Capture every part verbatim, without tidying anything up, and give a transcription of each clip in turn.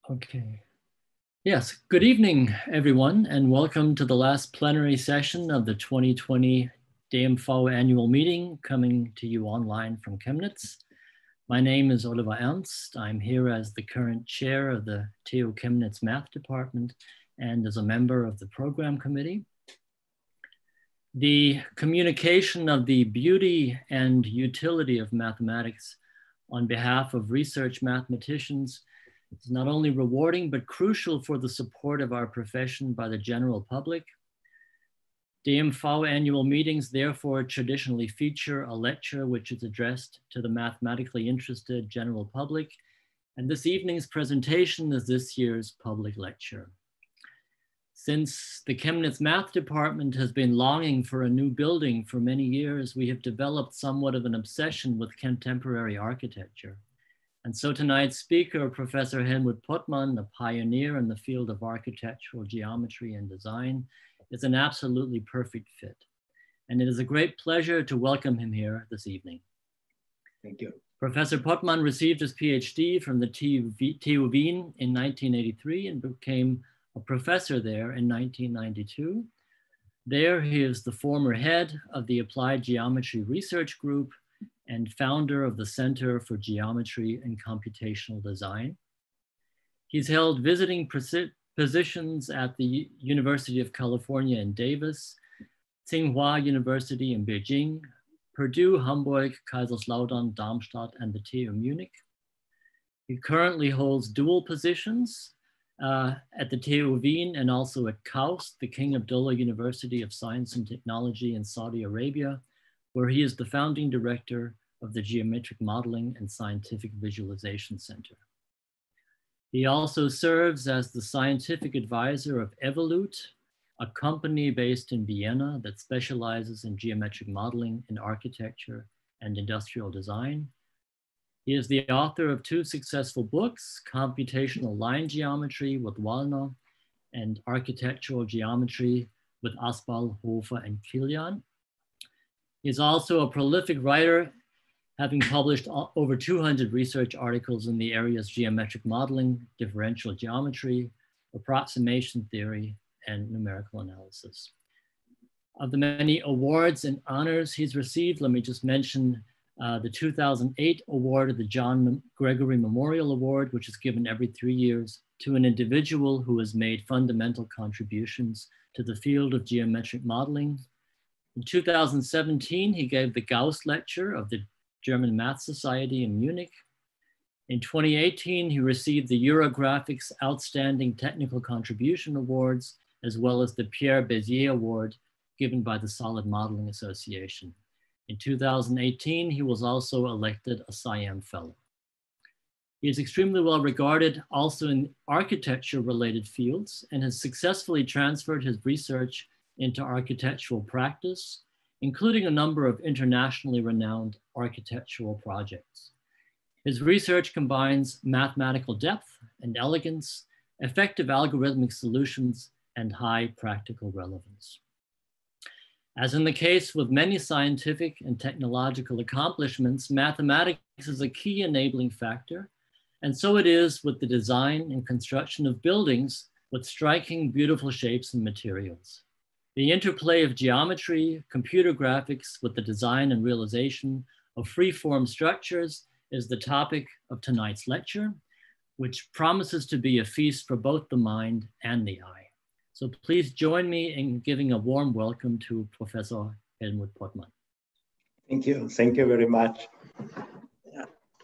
Okay. Yes, good evening, everyone, and welcome to the last plenary session of the twenty twenty D M V annual meeting, coming to you online from Chemnitz. My name is Oliver Ernst. I'm here as the current chair of the T U Chemnitz Math Department and as a member of the program committee. The communication of the beauty and utility of mathematics on behalf of research mathematicians is not only rewarding, but crucial for the support of our profession by the general public. D M V annual meetings therefore traditionally feature a lecture which is addressed to the mathematically interested general public, and this evening's presentation is this year's public lecture. Since the Chemnitz Math Department has been longing for a new building for many years, we have developed somewhat of an obsession with contemporary architecture. And so tonight's speaker, Professor Helmut Pottmann, a pioneer in the field of architectural geometry and design, is an absolutely perfect fit. And it is a great pleasure to welcome him here this evening. Thank you. Professor Pottmann received his PhD from the T U Wien in nineteen eighty-three and became a professor there in nineteen ninety-two. There he is the former head of the Applied Geometry Research Group and founder of the Center for Geometry and Computational Design. He's held visiting positions at the University of California in Davis, Tsinghua University in Beijing, Purdue, Hamburg, Kaiserslautern, Darmstadt, and the T U Munich. He currently holds dual positions uh, at the T U Wien and also at KAUST, the King Abdullah University of Science and Technology in Saudi Arabia, where he is the founding director of the Geometric Modeling and Scientific Visualization Center. He also serves as the scientific advisor of Evolute, a company based in Vienna that specializes in geometric modeling in architecture and industrial design. He is the author of two successful books, Computational Line Geometry with Wallner and Architectural Geometry with Aspal, Hofer, and Kilian. He's also a prolific writer, having published over two hundred research articles in the areas geometric modeling, differential geometry, approximation theory, and numerical analysis. Of the many awards and honors he's received, let me just mention uh, the two thousand eight award of the John Gregory Memorial Award, which is given every three years to an individual who has made fundamental contributions to the field of geometric modeling. In two thousand seventeen, he gave the Gauss Lecture of the German Math Society in Munich. In twenty eighteen, he received the Eurographics Outstanding Technical Contribution Awards, as well as the Pierre Bézier Award given by the Solid Modeling Association. In two thousand eighteen, he was also elected a SCIAM Fellow. He is extremely well regarded also in architecture-related fields and has successfully transferred his research into architectural practice, including a number of internationally renowned architectural projects. His research combines mathematical depth and elegance, effective algorithmic solutions, and high practical relevance. As in the case with many scientific and technological accomplishments, mathematics is a key enabling factor, and so it is with the design and construction of buildings with striking, beautiful shapes and materials. The interplay of geometry, computer graphics with the design and realization of free-form structures is the topic of tonight's lecture, which promises to be a feast for both the mind and the eye. So please join me in giving a warm welcome to Professor Helmut Pottmann. Thank you. Thank you very much. Yeah.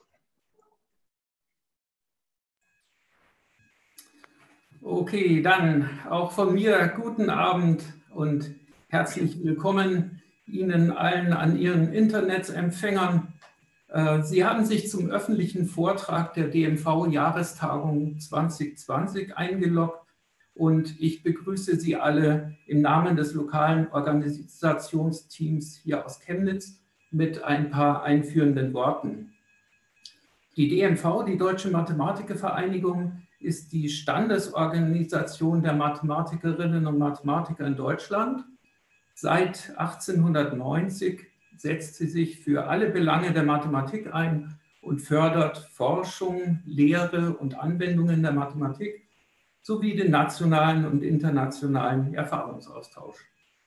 Okay, dann auch von mir guten Abend und herzlich willkommen Ihnen allen an Ihren Internetempfängern. Sie haben sich zum öffentlichen Vortrag der D M V-Jahrestagung zwanzig zwanzig eingeloggt und ich begrüße Sie alle im Namen des lokalen Organisationsteams hier aus Chemnitz mit ein paar einführenden Worten. Die D M V, die Deutsche Mathematikervereinigung, ist die Standesorganisation der Mathematikerinnen und Mathematiker in Deutschland. Seit achtzehnhundertneunzig setzt sie sich für alle Belange der Mathematik ein und fördert Forschung, Lehre und Anwendungen der Mathematik sowie den nationalen und internationalen Erfahrungsaustausch.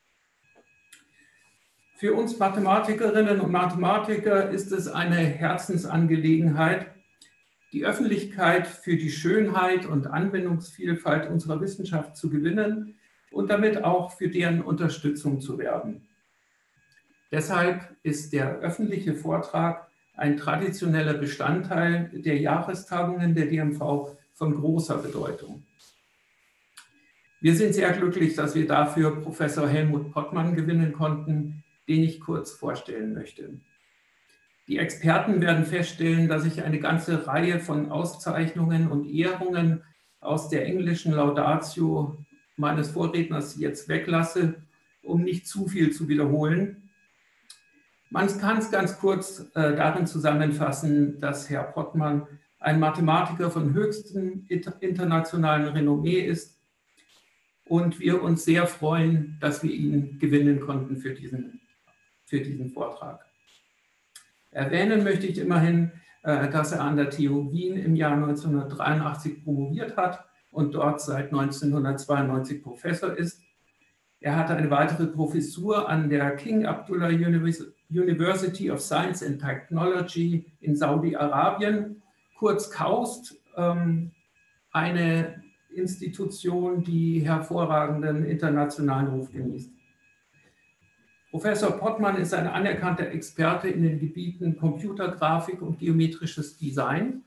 Für uns Mathematikerinnen und Mathematiker ist es eine Herzensangelegenheit, die Öffentlichkeit für die Schönheit und Anwendungsvielfalt unserer Wissenschaft zu gewinnen und damit auch für deren Unterstützung zu werben. Deshalb ist der öffentliche Vortrag ein traditioneller Bestandteil der Jahrestagungen der D M V von großer Bedeutung. Wir sind sehr glücklich, dass wir dafür Professor Helmut Pottmann gewinnen konnten, den ich kurz vorstellen möchte. Die Experten werden feststellen, dass ich eine ganze Reihe von Auszeichnungen und Ehrungen aus der englischen Laudatio meines Vorredners jetzt weglasse, um nicht zu viel zu wiederholen. Man kann es ganz kurz äh, darin zusammenfassen, dass Herr Pottmann ein Mathematiker von höchstem internationalen Renommee ist und wir uns sehr freuen, dass wir ihn gewinnen konnten für diesen, für diesen Vortrag. Erwähnen möchte ich immerhin, äh, dass er an der T U Wien im Jahr neunzehnhundertdreiundachtzig promoviert hat und dort seit neunzehnhundertzweiundneunzig Professor ist. Er hatte eine weitere Professur an der King Abdullah University of Science and Technology in Saudi-Arabien, kurz KAUST, ähm, eine Institution, die hervorragenden internationalen Ruf genießt. Professor Pottmann ist ein anerkannter Experte in den Gebieten Computergrafik und geometrisches Design.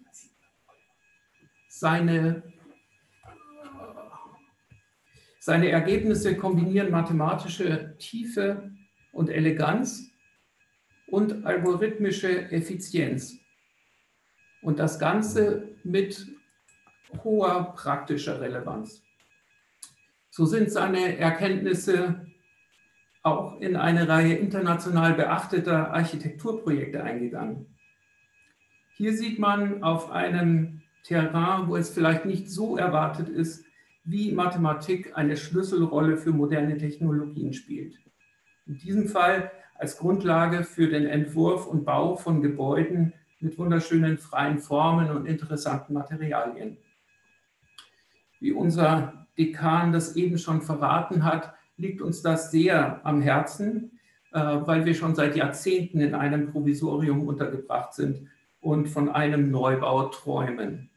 Seine, seine Ergebnisse kombinieren mathematische Tiefe und Eleganz und algorithmische Effizienz. Und das Ganze mit hoher praktischer Relevanz. So sind seine Erkenntnisse auch in eine Reihe international beachteter Architekturprojekte eingegangen. Hier sieht man auf einem Terrain, wo es vielleicht nicht so erwartet ist, wie Mathematik eine Schlüsselrolle für moderne Technologien spielt. In diesem Fall als Grundlage für den Entwurf und Bau von Gebäuden mit wunderschönen freien Formen und interessanten Materialien. Wie unser Dekan das eben schon verraten hat, liegt uns das sehr am Herzen, weil wir schon seit Jahrzehnten in einem Provisorium untergebracht sind und von einem Neubau träumen.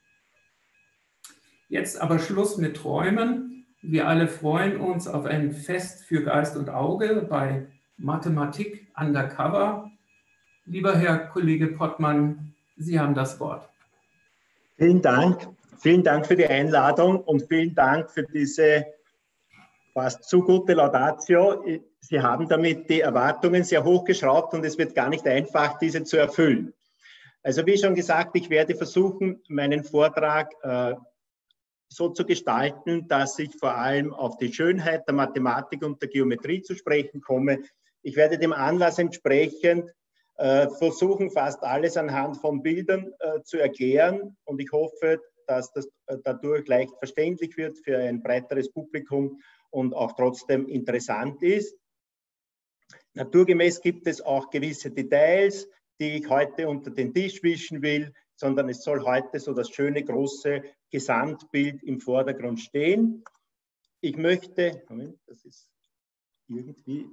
Jetzt aber Schluss mit Träumen. Wir alle freuen uns auf ein Fest für Geist und Auge bei Mathematik Undercover. Lieber Herr Kollege Pottmann, Sie haben das Wort. Vielen Dank. Vielen Dank für die Einladung und vielen Dank für diese fast zu gute Laudatio. Sie haben damit die Erwartungen sehr hochgeschraubt und es wird gar nicht einfach, diese zu erfüllen. Also wie schon gesagt, ich werde versuchen, meinen Vortrag äh, so zu gestalten, dass ich vor allem auf die Schönheit der Mathematik und der Geometrie zu sprechen komme. Ich werde dem Anlass entsprechend äh, versuchen, fast alles anhand von Bildern äh, zu erklären und ich hoffe, dass das äh, dadurch leicht verständlich wird für ein breiteres Publikum und auch trotzdem interessant ist. Naturgemäß gibt es auch gewisse Details, die ich heute unter den Tisch wischen will, sondern es soll heute so das schöne große Gesamtbild im Vordergrund stehen. Ich möchte, Moment, das ist irgendwie,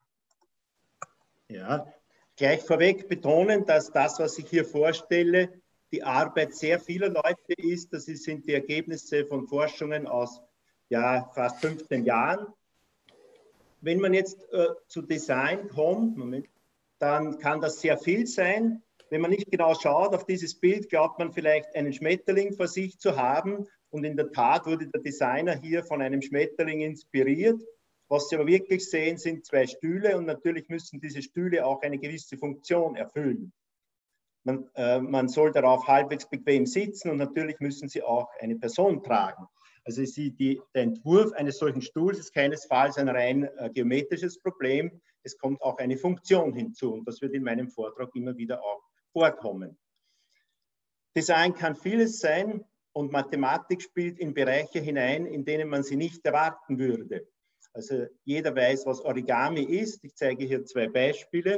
ja, gleich vorweg betonen, dass das, was ich hier vorstelle, die Arbeit sehr vieler Leute ist. Das sind die Ergebnisse von Forschungen aus ja, fast fünfzehn Jahren. Wenn man jetzt äh, zu Design kommt, Moment, dann kann das sehr viel sein. Wenn man nicht genau schaut auf dieses Bild, glaubt man vielleicht einen Schmetterling vor sich zu haben. Und in der Tat wurde der Designer hier von einem Schmetterling inspiriert. Was Sie aber wirklich sehen, sind zwei Stühle und natürlich müssen diese Stühle auch eine gewisse Funktion erfüllen. Man, äh, man soll darauf halbwegs bequem sitzen und natürlich müssen sie auch eine Person tragen. Also sie, die, der Entwurf eines solchen Stuhls ist keinesfalls ein rein äh, geometrisches Problem. Es kommt auch eine Funktion hinzu und das wird in meinem Vortrag immer wieder auch vorkommen. Design kann vieles sein und Mathematik spielt in Bereiche hinein, in denen man sie nicht erwarten würde. Also jeder weiß, was Origami ist. Ich zeige hier zwei Beispiele.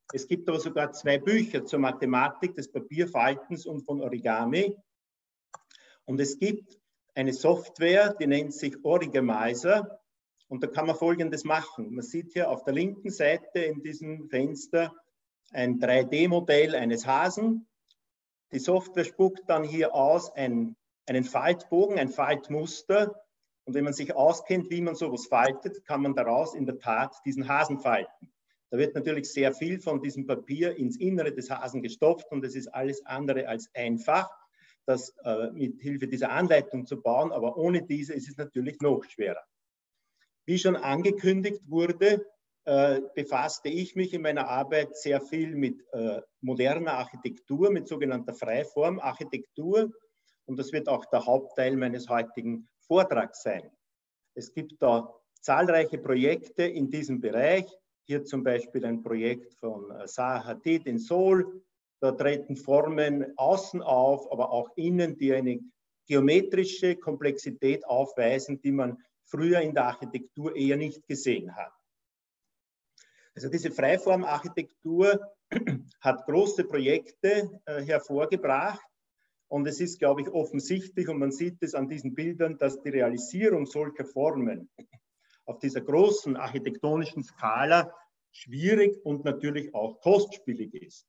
Es gibt aber sogar zwei Bücher zur Mathematik des Papierfaltens und von Origami. Und es gibt eine Software, die nennt sich Origamizer. Und da kann man Folgendes machen. Man sieht hier auf der linken Seite in diesem Fenster ein drei D Modell eines Hasen. Die Software spuckt dann hier aus ein, einen Faltbogen, ein Faltmuster. Und wenn man sich auskennt, wie man sowas faltet, kann man daraus in der Tat diesen Hasen falten. Da wird natürlich sehr viel von diesem Papier ins Innere des Hasen gestopft und es ist alles andere als einfach, das äh, mit Hilfe dieser Anleitung zu bauen, aber ohne diese ist es natürlich noch schwerer. Wie schon angekündigt wurde, äh, befasste ich mich in meiner Arbeit sehr viel mit äh, moderner Architektur, mit sogenannter Freiformarchitektur und das wird auch der Hauptteil meines heutigen Vortrags sein. Es gibt da zahlreiche Projekte in diesem Bereich. Hier zum Beispiel ein Projekt von Zaha Hadid in Seoul. Da treten Formen außen auf, aber auch innen, die eine geometrische Komplexität aufweisen, die man früher in der Architektur eher nicht gesehen hat. Also diese Freiformarchitektur hat große Projekte äh, hervorgebracht. Und es ist, glaube ich, offensichtlich, und man sieht es an diesen Bildern, dass die Realisierung solcher Formen auf dieser großen architektonischen Skala schwierig und natürlich auch kostspielig ist.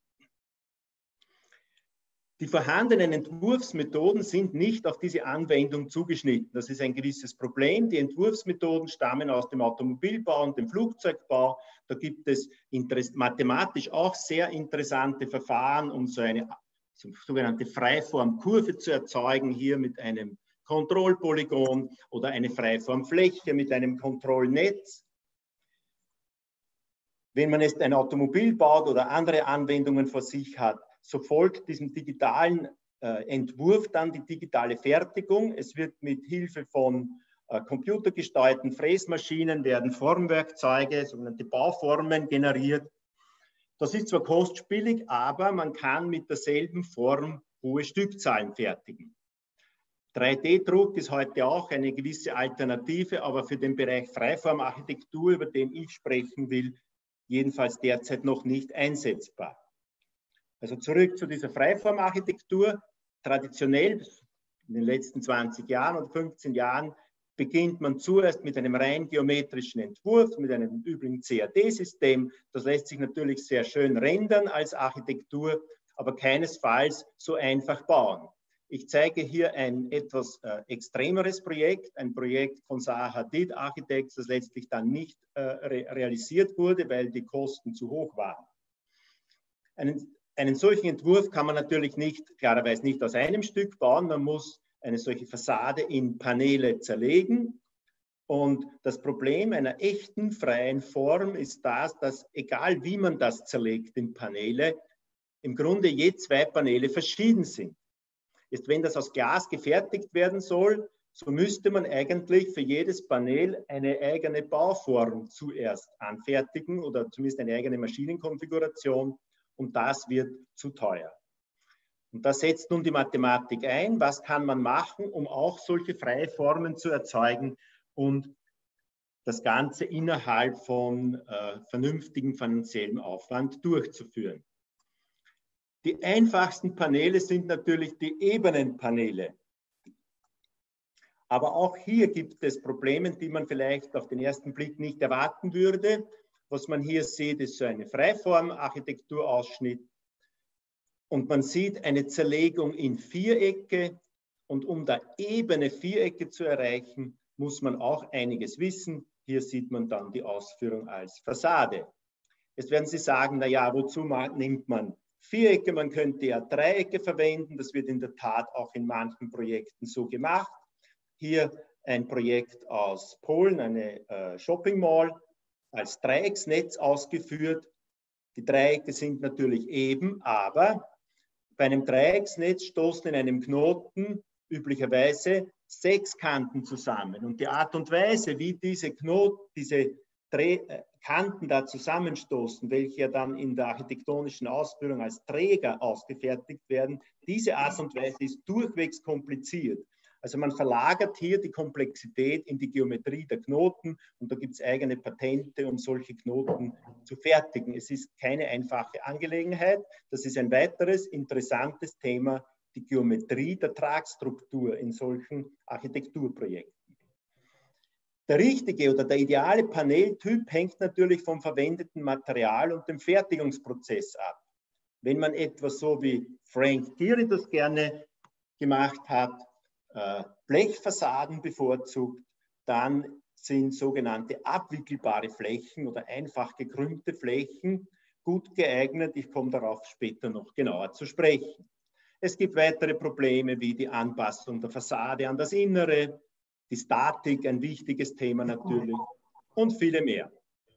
Die vorhandenen Entwurfsmethoden sind nicht auf diese Anwendung zugeschnitten. Das ist ein gewisses Problem. Die Entwurfsmethoden stammen aus dem Automobilbau und dem Flugzeugbau. Da gibt es mathematisch auch sehr interessante Verfahren, um so eine sogenannte Freiformkurve zu erzeugen, hier mit einem Kontrollpolygon oder eine Freiformfläche mit einem Kontrollnetz. Wenn man jetzt ein Automobil baut oder andere Anwendungen vor sich hat, so folgt diesem digitalen äh, Entwurf dann die digitale Fertigung. Es wird mit Hilfe von äh, computergesteuerten Fräsmaschinen werden Formwerkzeuge, sogenannte Bauformen generiert. Das ist zwar kostspielig, aber man kann mit derselben Form hohe Stückzahlen fertigen. drei D Druck ist heute auch eine gewisse Alternative, aber für den Bereich Freiformarchitektur, über den ich sprechen will, jedenfalls derzeit noch nicht einsetzbar. Also zurück zu dieser Freiformarchitektur. Traditionell, in den letzten zwanzig Jahren und fünfzehn Jahren, beginnt man zuerst mit einem rein geometrischen Entwurf, mit einem übrigen C A D-System. Das lässt sich natürlich sehr schön rendern als Architektur, aber keinesfalls so einfach bauen. Ich zeige hier ein etwas äh, extremeres Projekt, ein Projekt von Zaha Hadid Architects, das letztlich dann nicht äh, re realisiert wurde, weil die Kosten zu hoch waren. Einen, einen solchen Entwurf kann man natürlich nicht, klarerweise nicht aus einem Stück bauen, man muss eine solche Fassade in Paneele zerlegen. Und das Problem einer echten freien Form ist das, dass egal wie man das zerlegt in Paneele, im Grunde je zwei Paneele verschieden sind. Jetzt, wenn das aus Glas gefertigt werden soll, so müsste man eigentlich für jedes Panel eine eigene Bauform zuerst anfertigen oder zumindest eine eigene Maschinenkonfiguration und das wird zu teuer. Und da setzt nun die Mathematik ein. Was kann man machen, um auch solche freie Formen zu erzeugen und das Ganze innerhalb von äh, vernünftigem finanziellem Aufwand durchzuführen? Die einfachsten Paneele sind natürlich die Ebenenpaneele. Aber auch hier gibt es Probleme, die man vielleicht auf den ersten Blick nicht erwarten würde. Was man hier sieht, ist so eine Freiform-Architekturausschnitt. Und man sieht eine Zerlegung in Vierecke. Und um da ebene Vierecke zu erreichen, muss man auch einiges wissen. Hier sieht man dann die Ausführung als Fassade. Jetzt werden Sie sagen, naja, wozu nimmt man Vierecke? Man könnte ja Dreiecke verwenden. Das wird in der Tat auch in manchen Projekten so gemacht. Hier ein Projekt aus Polen, eine äh, Shopping Mall, als Dreiecksnetz ausgeführt. Die Dreiecke sind natürlich eben, aber bei einem Dreiecksnetz stoßen in einem Knoten üblicherweise sechs Kanten zusammen. Und die Art und Weise, wie diese Knoten, diese Dreh Kanten da zusammenstoßen, welche ja dann in der architektonischen Ausführung als Träger ausgefertigt werden, diese Art und Weise ist durchwegs kompliziert. Also man verlagert hier die Komplexität in die Geometrie der Knoten und da gibt es eigene Patente, um solche Knoten zu fertigen. Es ist keine einfache Angelegenheit. Das ist ein weiteres interessantes Thema, die Geometrie der Tragstruktur in solchen Architekturprojekten. Der richtige oder der ideale Paneltyp hängt natürlich vom verwendeten Material und dem Fertigungsprozess ab. Wenn man etwas so wie Frank Gehry das gerne gemacht hat, äh, Blechfassaden bevorzugt, dann sind sogenannte abwickelbare Flächen oder einfach gekrümmte Flächen gut geeignet. Ich komme darauf später noch genauer zu sprechen. Es gibt weitere Probleme wie die Anpassung der Fassade an das Innere, die Statik, ein wichtiges Thema natürlich, und viele mehr.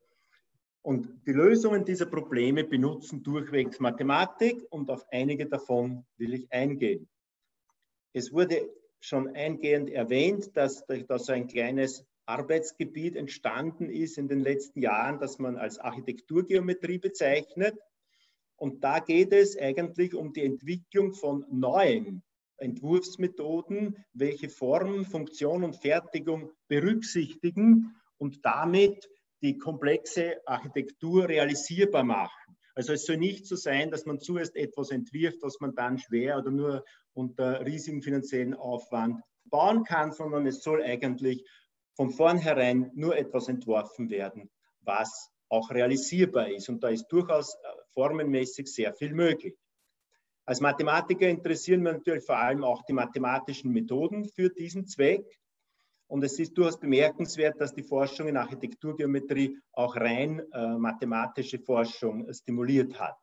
Und die Lösungen dieser Probleme benutzen durchwegs Mathematik und auf einige davon will ich eingehen. Es wurde schon eingehend erwähnt, dass da so ein kleines Arbeitsgebiet entstanden ist in den letzten Jahren, das man als Architekturgeometrie bezeichnet. Und da geht es eigentlich um die Entwicklung von neuen Entwurfsmethoden, welche Form, Funktion und Fertigung berücksichtigen und damit die komplexe Architektur realisierbar machen. Also es soll nicht so sein, dass man zuerst etwas entwirft, was man dann schwer oder nur unter riesigem finanziellen Aufwand bauen kann, sondern es soll eigentlich von vornherein nur etwas entworfen werden, was auch realisierbar ist. Und da ist durchaus formenmäßig sehr viel möglich. Als Mathematiker interessieren mich natürlich vor allem auch die mathematischen Methoden für diesen Zweck. Und es ist durchaus bemerkenswert, dass die Forschung in Architekturgeometrie auch rein äh, mathematische Forschung stimuliert hat.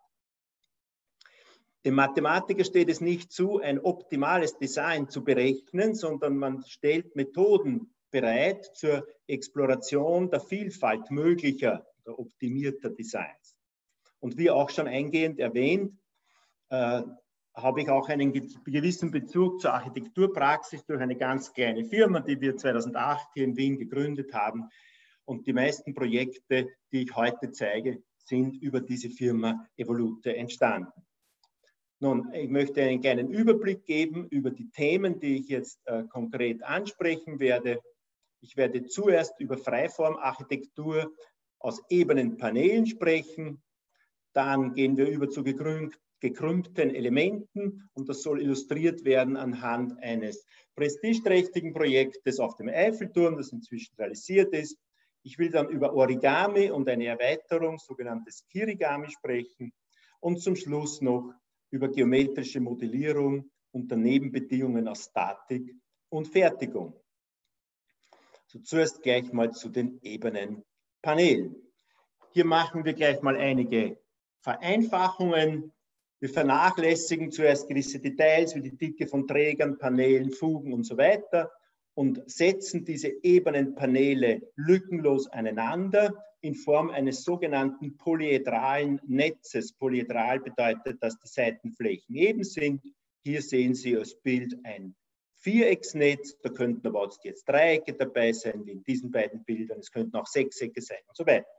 Dem Mathematiker steht es nicht zu, ein optimales Design zu berechnen, sondern man stellt Methoden bereit zur Exploration der Vielfalt möglicher oder optimierter Designs. Und wie auch schon eingehend erwähnt, äh, habe ich auch einen gewissen Bezug zur Architekturpraxis durch eine ganz kleine Firma, die wir zweitausendacht hier in Wien gegründet haben. Und die meisten Projekte, die ich heute zeige, sind über diese Firma Evolute entstanden. Nun, ich möchte einen kleinen Überblick geben über die Themen, die ich jetzt äh, konkret ansprechen werde. Ich werde zuerst über Freiformarchitektur aus ebenen Paneelen sprechen. Dann gehen wir über zu gekrümmt gekrümmten Elementen und das soll illustriert werden anhand eines prestigeträchtigen Projektes auf dem Eiffelturm, das inzwischen realisiert ist. Ich will dann über Origami und eine Erweiterung, sogenanntes Kirigami, sprechen und zum Schluss noch über geometrische Modellierung unter Nebenbedingungen aus Statik und Fertigung. Also zuerst gleich mal zu den ebenen Paneelen. Hier machen wir gleich mal einige Vereinfachungen. Wir vernachlässigen zuerst gewisse Details wie die Dicke von Trägern, Paneelen, Fugen und so weiter und setzen diese ebenen Paneele lückenlos aneinander in Form eines sogenannten polyhedralen Netzes. Polyhedral bedeutet, dass die Seitenflächen eben sind. Hier sehen Sie als Bild ein Vierecksnetz, da könnten aber jetzt Dreiecke dabei sein, wie in diesen beiden Bildern. Es könnten auch Sechsecke sein und so weiter.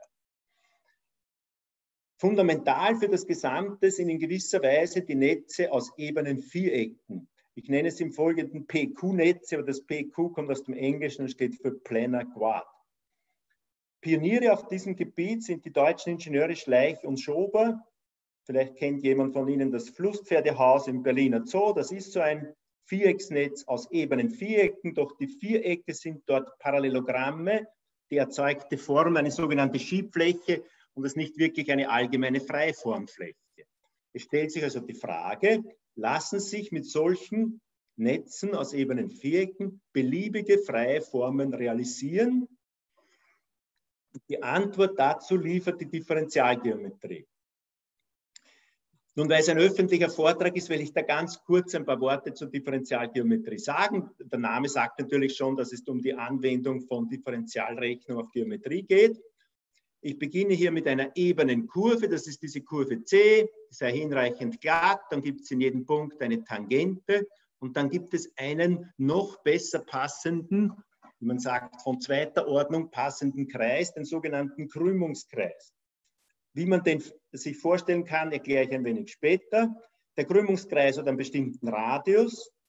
Fundamental für das Gesamte sind in gewisser Weise die Netze aus ebenen Vierecken. Ich nenne es im Folgenden P Q-Netze, aber das P Q kommt aus dem Englischen und steht für Planar Quad. Pioniere auf diesem Gebiet sind die deutschen Ingenieure Schleich und Schober. Vielleicht kennt jemand von Ihnen das Flusspferdehaus im Berliner Zoo. Das ist so ein Vierecksnetz aus ebenen Vierecken, doch die Vierecke sind dort Parallelogramme, die erzeugte Form, eine sogenannte Schiebfläche, und es ist nicht wirklich eine allgemeine Freiformfläche. Es stellt sich also die Frage, lassen sich mit solchen Netzen aus ebenen Vierecken beliebige freie Formen realisieren? Die Antwort dazu liefert die Differentialgeometrie. Nun, weil es ein öffentlicher Vortrag ist, will ich da ganz kurz ein paar Worte zur Differentialgeometrie sagen. Der Name sagt natürlich schon, dass es um die Anwendung von Differentialrechnung auf Geometrie geht. Ich beginne hier mit einer ebenen Kurve, das ist diese Kurve C, sehr hinreichend glatt, dann gibt es in jedem Punkt eine Tangente und dann gibt es einen noch besser passenden, wie man sagt, von zweiter Ordnung passenden Kreis, den sogenannten Krümmungskreis. Wie man den sich vorstellen kann, erkläre ich ein wenig später. Der Krümmungskreis hat einen bestimmten Radius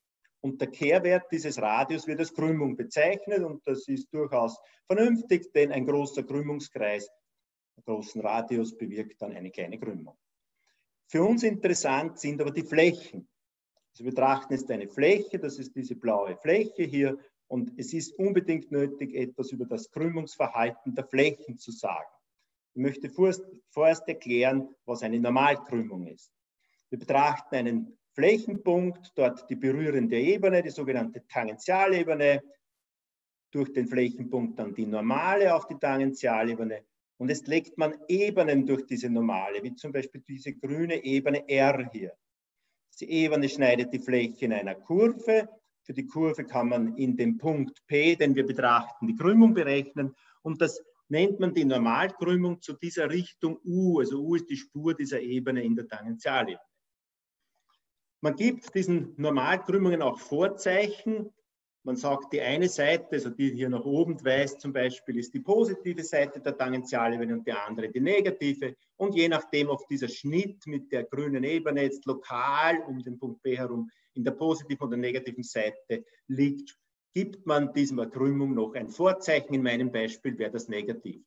und der Kehrwert dieses Radius wird als Krümmung bezeichnet und das ist durchaus vernünftig, denn ein großer Krümmungskreis, einen großen Radius bewirkt dann eine kleine Krümmung. Für uns interessant sind aber die Flächen. Also wir betrachten jetzt eine Fläche, das ist diese blaue Fläche hier und es ist unbedingt nötig, etwas über das Krümmungsverhalten der Flächen zu sagen. Ich möchte vorerst, vorerst erklären, was eine Normalkrümmung ist. Wir betrachten einen Flächenpunkt, dort die berührende Ebene, die sogenannte Tangentialebene, durch den Flächenpunkt dann die Normale auf die Tangentialebene und jetzt legt man Ebenen durch diese Normale, wie zum Beispiel diese grüne Ebene R hier. Die Ebene schneidet die Fläche in einer Kurve. Für die Kurve kann man in dem Punkt P, den wir betrachten, die Krümmung berechnen und das nennt man die Normalkrümmung zu dieser Richtung U. Also U ist die Spur dieser Ebene in der Tangentialebene. Man gibt diesen Normalkrümmungen auch Vorzeichen. Man sagt, die eine Seite, also die hier nach oben weist zum Beispiel, ist die positive Seite der Tangentialebene und die andere die negative. Und je nachdem, ob dieser Schnitt mit der grünen Ebene jetzt lokal um den Punkt P herum in der positiven oder negativen Seite liegt, gibt man dieser Krümmung noch ein Vorzeichen. In meinem Beispiel wäre das negativ.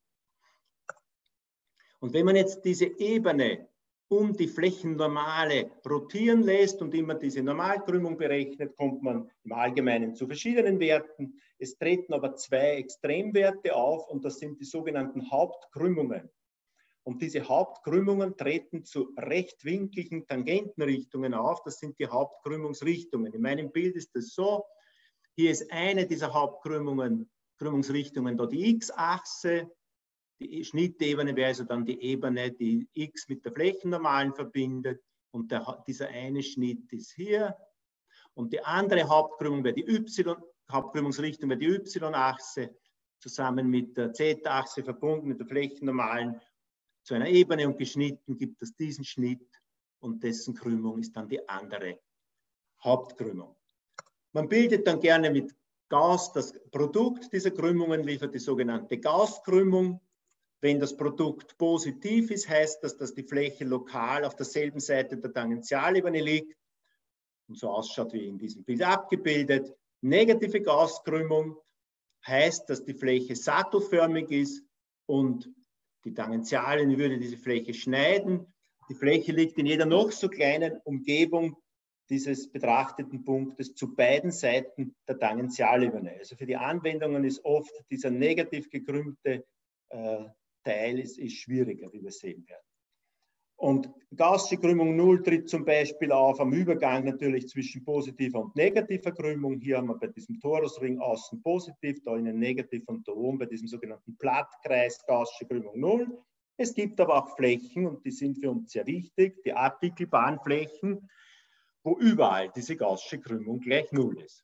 Und wenn man jetzt diese Ebene um die Flächennormale rotieren lässt und immer diese Normalkrümmung berechnet, kommt man im Allgemeinen zu verschiedenen Werten. Es treten aber zwei Extremwerte auf und das sind die sogenannten Hauptkrümmungen. Und diese Hauptkrümmungen treten zu rechtwinkligen Tangentenrichtungen auf. Das sind die Hauptkrümmungsrichtungen. In meinem Bild ist es so, hier ist eine dieser Hauptkrümmungen, Krümmungsrichtungen, da die X-Achse. Die Schnittebene wäre also dann die Ebene, die X mit der Flächennormalen verbindet. Und der, dieser eine Schnitt ist hier. Und die andere Hauptkrümmung wäre die Y, Hauptkrümmungsrichtung wäre die Y-Achse, zusammen mit der Z-Achse verbunden mit der Flächennormalen zu einer Ebene und geschnitten gibt es diesen Schnitt und dessen Krümmung ist dann die andere Hauptkrümmung. Man bildet dann gerne mit Gauss das Produkt dieser Krümmungen, liefert die sogenannte Gauss-Krümmung. Wenn das Produkt positiv ist, heißt das, dass die Fläche lokal auf derselben Seite der Tangentialebene liegt und so ausschaut wie in diesem Bild abgebildet. Negative Gauss-Krümmung heißt, dass die Fläche sattelförmig ist und die Tangentialebene würde diese Fläche schneiden. Die Fläche liegt in jeder noch so kleinen Umgebung dieses betrachteten Punktes zu beiden Seiten der Tangentialebene. Also für die Anwendungen ist oft dieser negativ gekrümmte äh, Teil ist, ist schwieriger, wie wir sehen werden. Und Gaußsche Krümmung null tritt zum Beispiel auf am Übergang natürlich zwischen positiver und negativer Krümmung. Hier haben wir bei diesem Torusring außen positiv, da innen negativ und da oben bei diesem sogenannten Plattkreis Gaußsche Krümmung null. Es gibt aber auch Flächen und die sind für uns sehr wichtig, die abwickelbaren Flächen, wo überall diese Gaußsche Krümmung gleich null ist.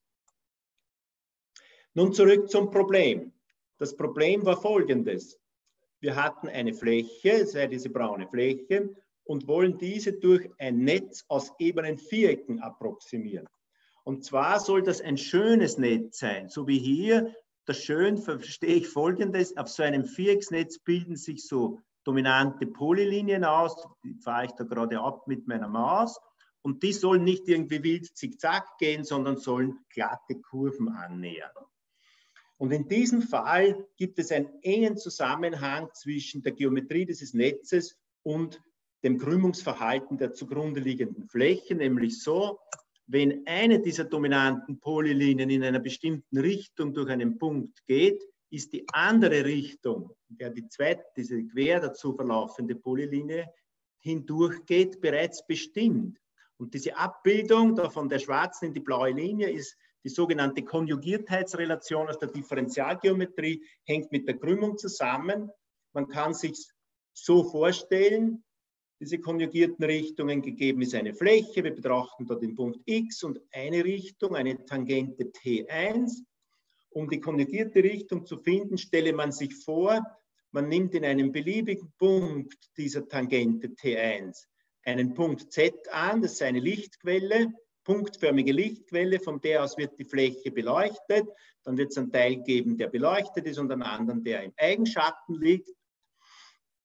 Nun zurück zum Problem. Das Problem war folgendes. Wir hatten eine Fläche, sei diese braune Fläche, und wollen diese durch ein Netz aus ebenen Vierecken approximieren. Und zwar soll das ein schönes Netz sein, so wie hier. Das schön verstehe ich folgendes, auf so einem Vierecksnetz bilden sich so dominante Polylinien aus, die fahre ich da gerade ab mit meiner Maus, und die sollen nicht irgendwie wild zickzack gehen, sondern sollen glatte Kurven annähern. Und in diesem Fall gibt es einen engen Zusammenhang zwischen der Geometrie dieses Netzes und dem Krümmungsverhalten der zugrunde liegenden Fläche, nämlich so, wenn eine dieser dominanten Polylinien in einer bestimmten Richtung durch einen Punkt geht, ist die andere Richtung, in der die zweite, diese quer dazu verlaufende Polylinie hindurchgeht, bereits bestimmt. Und diese Abbildung da von der schwarzen in die blaue Linie ist die sogenannte Konjugiertheitsrelation aus der Differentialgeometrie, hängt mit der Krümmung zusammen. Man kann sich so vorstellen, diese konjugierten Richtungen, gegeben ist eine Fläche, wir betrachten dort den Punkt X und eine Richtung, eine Tangente T eins. Um die konjugierte Richtung zu finden, stelle man sich vor, man nimmt in einem beliebigen Punkt dieser Tangente T eins einen Punkt Z an, das ist eine Lichtquelle, punktförmige Lichtquelle, von der aus wird die Fläche beleuchtet. Dann wird es einen Teil geben, der beleuchtet ist und einen anderen, der im Eigenschatten liegt.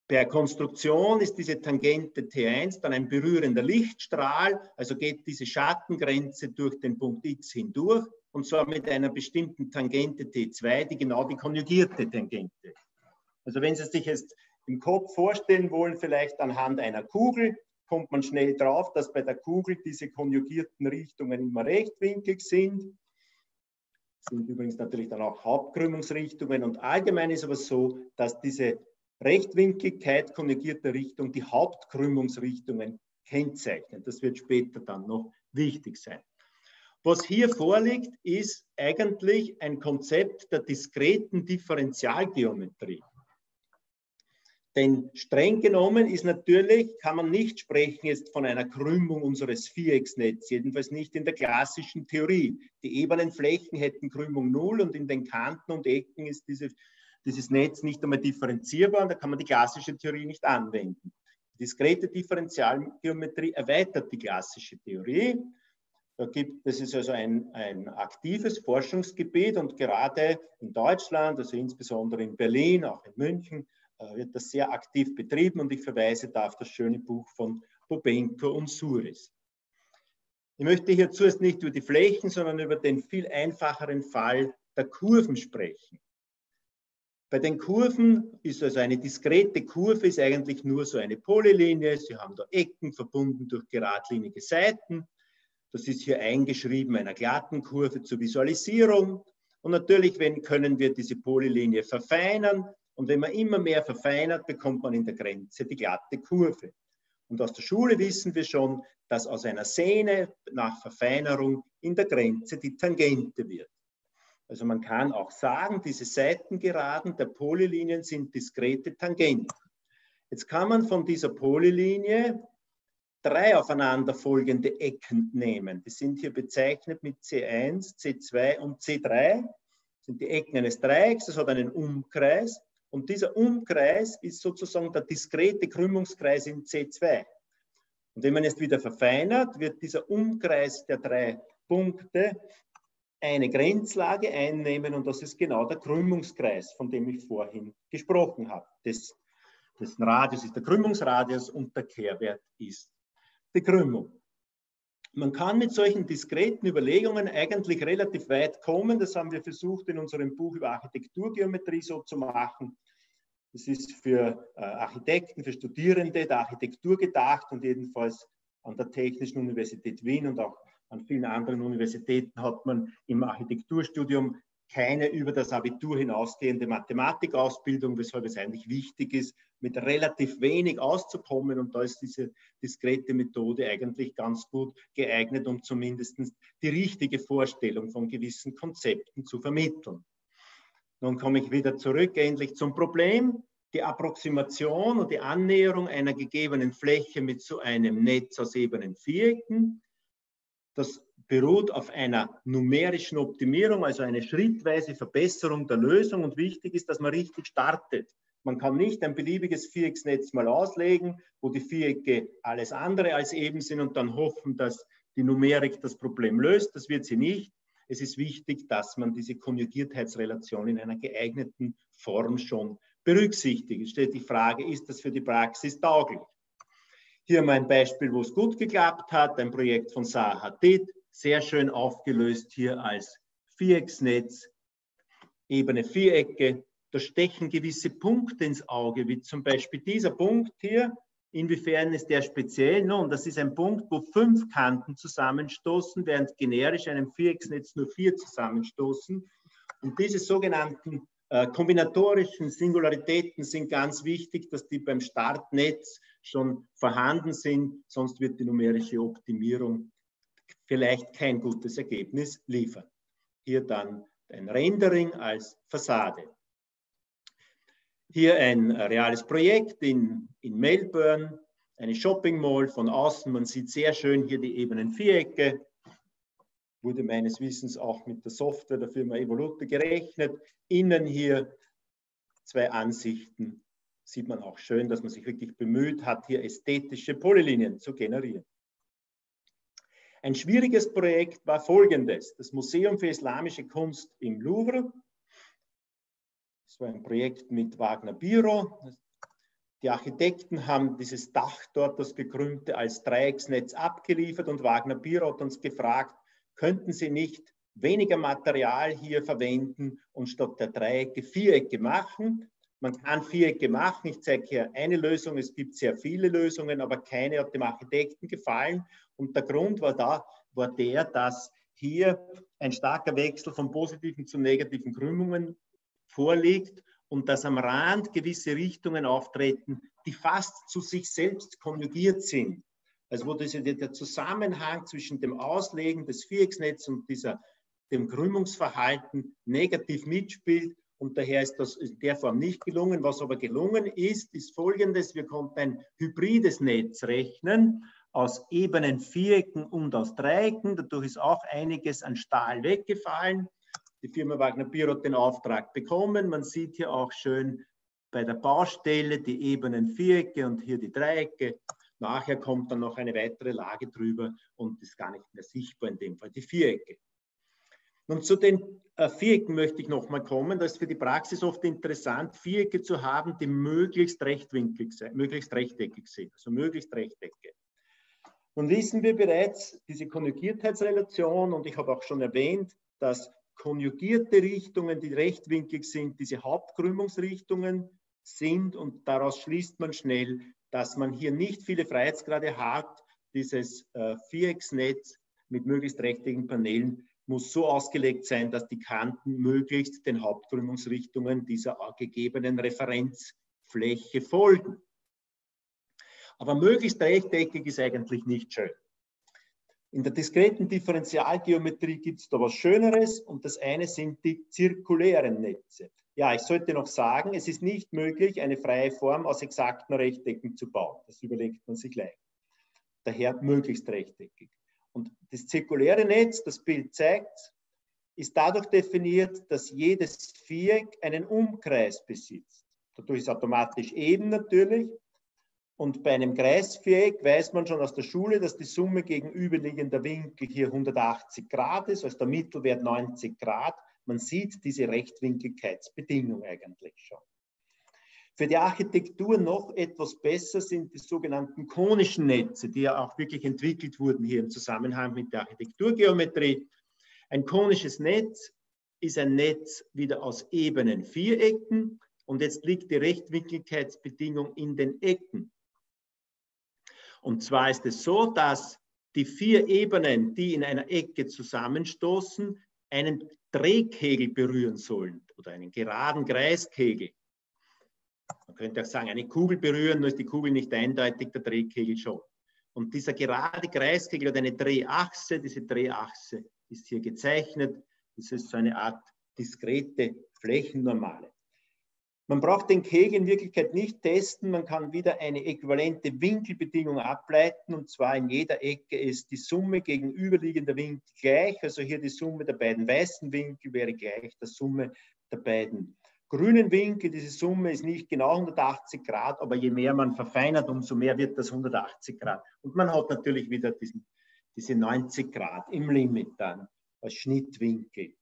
Per Konstruktion ist diese Tangente T eins dann ein berührender Lichtstrahl, also geht diese Schattengrenze durch den Punkt X hindurch und zwar mit einer bestimmten Tangente T zwei, die genau die konjugierte Tangente ist. Also wenn Sie sich jetzt im Kopf vorstellen wollen, vielleicht anhand einer Kugel, kommt man schnell drauf, dass bei der Kugel diese konjugierten Richtungen immer rechtwinklig sind. Sind übrigens natürlich dann auch Hauptkrümmungsrichtungen und allgemein ist aber so, dass diese Rechtwinkligkeit konjugierter Richtung die Hauptkrümmungsrichtungen kennzeichnet. Das wird später dann noch wichtig sein. Was hier vorliegt, ist eigentlich ein Konzept der diskreten Differentialgeometrie. Denn streng genommen ist natürlich, kann man nicht sprechen jetzt von einer Krümmung unseres Vierecksnetzes, jedenfalls nicht in der klassischen Theorie. Die ebenen Flächen hätten Krümmung null und in den Kanten und Ecken ist diese, dieses Netz nicht einmal differenzierbar und da kann man die klassische Theorie nicht anwenden. Die diskrete Differentialgeometrie erweitert die klassische Theorie. Da gibt, das ist also ein, ein aktives Forschungsgebiet und gerade in Deutschland, also insbesondere in Berlin, auch in München, wird das sehr aktiv betrieben und ich verweise da auf das schöne Buch von Bobenko und Suris. Ich möchte hier zuerst nicht über die Flächen, sondern über den viel einfacheren Fall der Kurven sprechen. Bei den Kurven ist also eine diskrete Kurve ist eigentlich nur so eine Polylinie. Sie haben da Ecken verbunden durch geradlinige Seiten. Das ist hier eingeschrieben einer glatten Kurve zur Visualisierung. Und natürlich wenn, können wir diese Polylinie verfeinern. Und wenn man immer mehr verfeinert, bekommt man in der Grenze die glatte Kurve. Und aus der Schule wissen wir schon, dass aus einer Sehne nach Verfeinerung in der Grenze die Tangente wird. Also man kann auch sagen, diese Seitengeraden der Polylinien sind diskrete Tangenten. Jetzt kann man von dieser Polylinie drei aufeinanderfolgende Ecken nehmen. Die sind hier bezeichnet mit C eins, C zwei und C drei. Das sind die Ecken eines Dreiecks, das hat einen Umkreis. Und dieser Umkreis ist sozusagen der diskrete Krümmungskreis in C zwei. Und wenn man jetzt wieder verfeinert, wird dieser Umkreis der drei Punkte eine Grenzlage einnehmen und das ist genau der Krümmungskreis, von dem ich vorhin gesprochen habe. Das, dessen Radius ist der Krümmungsradius und der Kehrwert ist die Krümmung. Man kann mit solchen diskreten Überlegungen eigentlich relativ weit kommen. Das haben wir versucht in unserem Buch über Architekturgeometrie so zu machen. Das ist für äh, Architekten, für Studierende der Architektur gedacht und jedenfalls an der Technischen Universität Wien und auch an vielen anderen Universitäten hat man im Architekturstudium keine über das Abitur hinausgehende Mathematikausbildung, weshalb es eigentlich wichtig ist, mit relativ wenig auszukommen. Und da ist diese diskrete Methode eigentlich ganz gut geeignet, um zumindest die richtige Vorstellung von gewissen Konzepten zu vermitteln. Nun komme ich wieder zurück endlich zum Problem. Die Approximation und die Annäherung einer gegebenen Fläche mit so einem Netz aus ebenen Vierecken. Das beruht auf einer numerischen Optimierung, also eine schrittweise Verbesserung der Lösung. Und wichtig ist, dass man richtig startet. Man kann nicht ein beliebiges Vierecksnetz mal auslegen, wo die Vierecke alles andere als eben sind und dann hoffen, dass die Numerik das Problem löst. Das wird sie nicht. Es ist wichtig, dass man diese Konjugiertheitsrelation in einer geeigneten Form schon berücksichtigt. Es steht die Frage, ist das für die Praxis tauglich? Hier mal ein Beispiel, wo es gut geklappt hat, ein Projekt von Zaha Hadid, sehr schön aufgelöst hier als Vierecksnetz, ebene Vierecke. Da stechen gewisse Punkte ins Auge, wie zum Beispiel dieser Punkt hier. Inwiefern ist der speziell? Nun, das ist ein Punkt, wo fünf Kanten zusammenstoßen, während generisch einem Vierecksnetz nur vier zusammenstoßen. Und diese sogenannten äh, kombinatorischen Singularitäten sind ganz wichtig, dass die beim Startnetz schon vorhanden sind, sonst wird die numerische Optimierung vielleicht kein gutes Ergebnis liefern. Hier dann ein Rendering als Fassade. Hier ein reales Projekt in, in Melbourne, eine Shopping Mall von außen. Man sieht sehr schön hier die ebenen Vierecke. Wurde meines Wissens auch mit der Software der Firma Evolute gerechnet. Innen hier zwei Ansichten. Sieht man auch schön, dass man sich wirklich bemüht hat, hier ästhetische Polylinien zu generieren. Ein schwieriges Projekt war folgendes: Das Museum für Islamische Kunst im Louvre. Das war ein Projekt mit Wagner Biro. Die Architekten haben dieses Dach dort, das gekrümmte, als Dreiecksnetz abgeliefert und Wagner Biró hat uns gefragt, könnten Sie nicht weniger Material hier verwenden und statt der Dreiecke Vierecke machen? Man kann Vierecke machen. Ich zeige hier eine Lösung. Es gibt sehr viele Lösungen, aber keine hat dem Architekten gefallen. Und der Grund war, da, war der, dass hier ein starker Wechsel von positiven zu negativen Krümmungen vorliegt und dass am Rand gewisse Richtungen auftreten, die fast zu sich selbst konjugiert sind. Also wo das, der Zusammenhang zwischen dem Auslegen des Vierecksnetzes und dieser, dem Krümmungsverhalten negativ mitspielt. Und daher ist das in der Form nicht gelungen. Was aber gelungen ist, ist Folgendes. Wir konnten ein hybrides Netz rechnen aus ebenen Vierecken und aus Dreiecken. Dadurch ist auch einiges an Stahl weggefallen. Die Firma Wagner Biró hat den Auftrag bekommen. Man sieht hier auch schön bei der Baustelle die ebenen Vierecke und hier die Dreiecke. Nachher kommt dann noch eine weitere Lage drüber und ist gar nicht mehr sichtbar, in dem Fall die Vierecke. Nun zu den äh, Vierecken möchte ich noch mal kommen. Das ist für die Praxis oft interessant, Vierecke zu haben, die möglichst rechtwinklig sind, möglichst rechteckig sind, also möglichst Rechtecke. Nun wissen wir bereits diese Konjugiertheitsrelation und ich habe auch schon erwähnt, dass konjugierte Richtungen, die rechtwinklig sind, diese Hauptkrümmungsrichtungen sind und daraus schließt man schnell, dass man hier nicht viele Freiheitsgrade hat. Dieses äh, Vierecksnetz mit möglichst rechteckigen Paneelen muss so ausgelegt sein, dass die Kanten möglichst den Hauptkrümmungsrichtungen dieser gegebenen Referenzfläche folgen. Aber möglichst rechteckig ist eigentlich nicht schön. In der diskreten Differentialgeometrie gibt es da was Schöneres und das eine sind die zirkulären Netze. Ja, ich sollte noch sagen, es ist nicht möglich, eine freie Form aus exakten Rechtecken zu bauen. Das überlegt man sich gleich. Daher möglichst rechteckig. Und das zirkuläre Netz, das Bild zeigt, ist dadurch definiert, dass jedes Viereck einen Umkreis besitzt. Dadurch ist es automatisch eben natürlich. Und bei einem Kreisviereck weiß man schon aus der Schule, dass die Summe gegenüberliegender Winkel hier hundertachtzig Grad ist, also der Mittelwert neunzig Grad. Man sieht diese Rechtwinkligkeitsbedingung eigentlich schon. Für die Architektur noch etwas besser sind die sogenannten konischen Netze, die ja auch wirklich entwickelt wurden hier im Zusammenhang mit der Architekturgeometrie. Ein konisches Netz ist ein Netz wieder aus ebenen Vierecken und jetzt liegt die Rechtwinkligkeitsbedingung in den Ecken. Und zwar ist es so, dass die vier Ebenen, die in einer Ecke zusammenstoßen, einen Drehkegel berühren sollen oder einen geraden Kreiskegel. Man könnte auch sagen, eine Kugel berühren, nur ist die Kugel nicht eindeutig, der Drehkegel schon. Und dieser gerade Kreiskegel hat eine Drehachse, diese Drehachse ist hier gezeichnet. Das ist so eine Art diskrete Flächennormale. Man braucht den Kegel in Wirklichkeit nicht testen, man kann wieder eine äquivalente Winkelbedingung ableiten und zwar in jeder Ecke ist die Summe gegenüberliegender Winkel gleich, also hier die Summe der beiden weißen Winkel wäre gleich der Summe der beiden grünen Winkel. Diese Summe ist nicht genau hundertachtzig Grad, aber je mehr man verfeinert, umso mehr wird das hundertachtzig Grad. Und man hat natürlich wieder diesen, diese neunzig Grad im Limit dann als Schnittwinkel.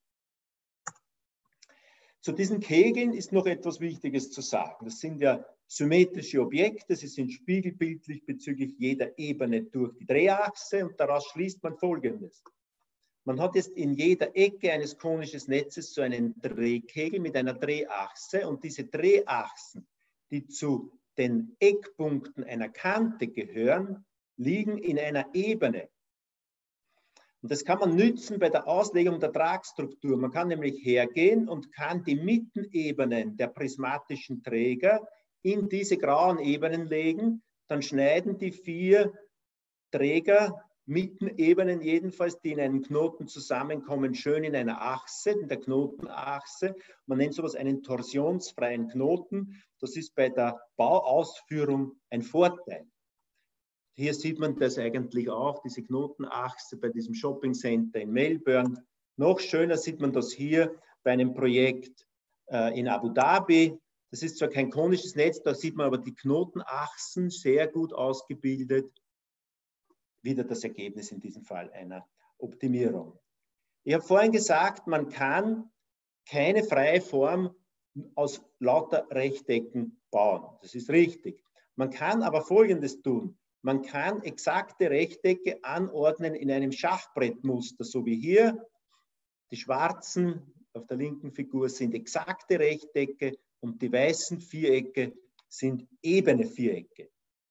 Zu diesen Kegeln ist noch etwas Wichtiges zu sagen. Das sind ja symmetrische Objekte, sie sind spiegelbildlich bezüglich jeder Ebene durch die Drehachse und daraus schließt man Folgendes. Man hat jetzt in jeder Ecke eines konischen Netzes so einen Drehkegel mit einer Drehachse und diese Drehachsen, die zu den Eckpunkten einer Kante gehören, liegen in einer Ebene. Und das kann man nützen bei der Auslegung der Tragstruktur. Man kann nämlich hergehen und kann die Mittenebenen der prismatischen Träger in diese grauen Ebenen legen. Dann schneiden die vier Träger, Mittenebenen jedenfalls, die in einem Knoten zusammenkommen, schön in einer Achse, in der Knotenachse. Man nennt sowas einen torsionsfreien Knoten. Das ist bei der Bauausführung ein Vorteil. Hier sieht man das eigentlich auch, diese Knotenachse bei diesem Shopping Center in Melbourne. Noch schöner sieht man das hier bei einem Projekt äh, in Abu Dhabi. Das ist zwar kein konisches Netz, da sieht man aber die Knotenachsen sehr gut ausgebildet. Wieder das Ergebnis in diesem Fall einer Optimierung. Ich habe vorhin gesagt, man kann keine freie Form aus lauter Rechtecken bauen. Das ist richtig. Man kann aber Folgendes tun. Man kann exakte Rechtecke anordnen in einem Schachbrettmuster, so wie hier. Die schwarzen auf der linken Figur sind exakte Rechtecke und die weißen Vierecke sind ebene Vierecke.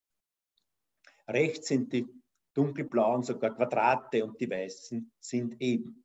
Rechts sind die dunkelblauen sogar Quadrate und die weißen sind eben.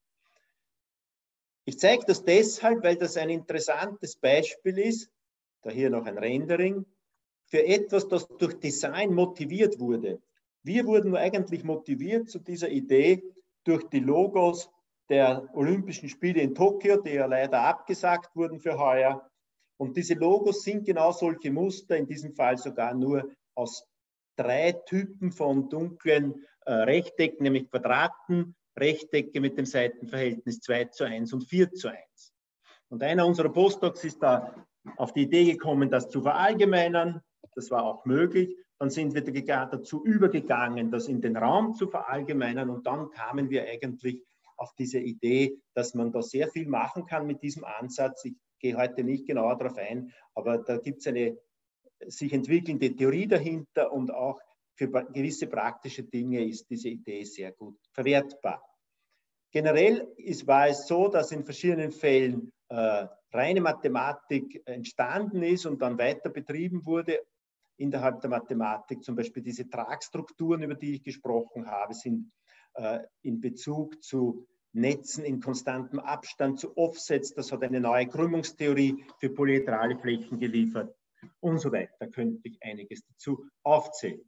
Ich zeige das deshalb, weil das ein interessantes Beispiel ist, da hier noch ein Rendering, für etwas, das durch Design motiviert wurde. Wir wurden nur eigentlich motiviert zu dieser Idee durch die Logos der Olympischen Spiele in Tokio, die ja leider abgesagt wurden für heuer. Und diese Logos sind genau solche Muster, in diesem Fall sogar nur aus drei Typen von dunklen äh, Rechtecken, nämlich Quadraten, Rechtecke mit dem Seitenverhältnis zwei zu eins und vier zu eins. Und einer unserer Postdocs ist da auf die Idee gekommen, das zu verallgemeinern. Das war auch möglich. Dann sind wir dazu übergegangen, das in den Raum zu verallgemeinern. Und dann kamen wir eigentlich auf diese Idee, dass man da sehr viel machen kann mit diesem Ansatz. Ich gehe heute nicht genauer darauf ein, aber da gibt es eine sich entwickelnde Theorie dahinter und auch für gewisse praktische Dinge ist diese Idee sehr gut verwertbar. Generell ist, war es so, dass in verschiedenen Fällen äh, reine Mathematik entstanden ist und dann weiter betrieben wurde innerhalb der Mathematik. Zum Beispiel diese Tragstrukturen, über die ich gesprochen habe, sind äh, in Bezug zu Netzen in konstantem Abstand, zu Offsets. Das hat eine neue Krümmungstheorie für polyhedrale Flächen geliefert und so weiter. Könnte ich einiges dazu aufzählen.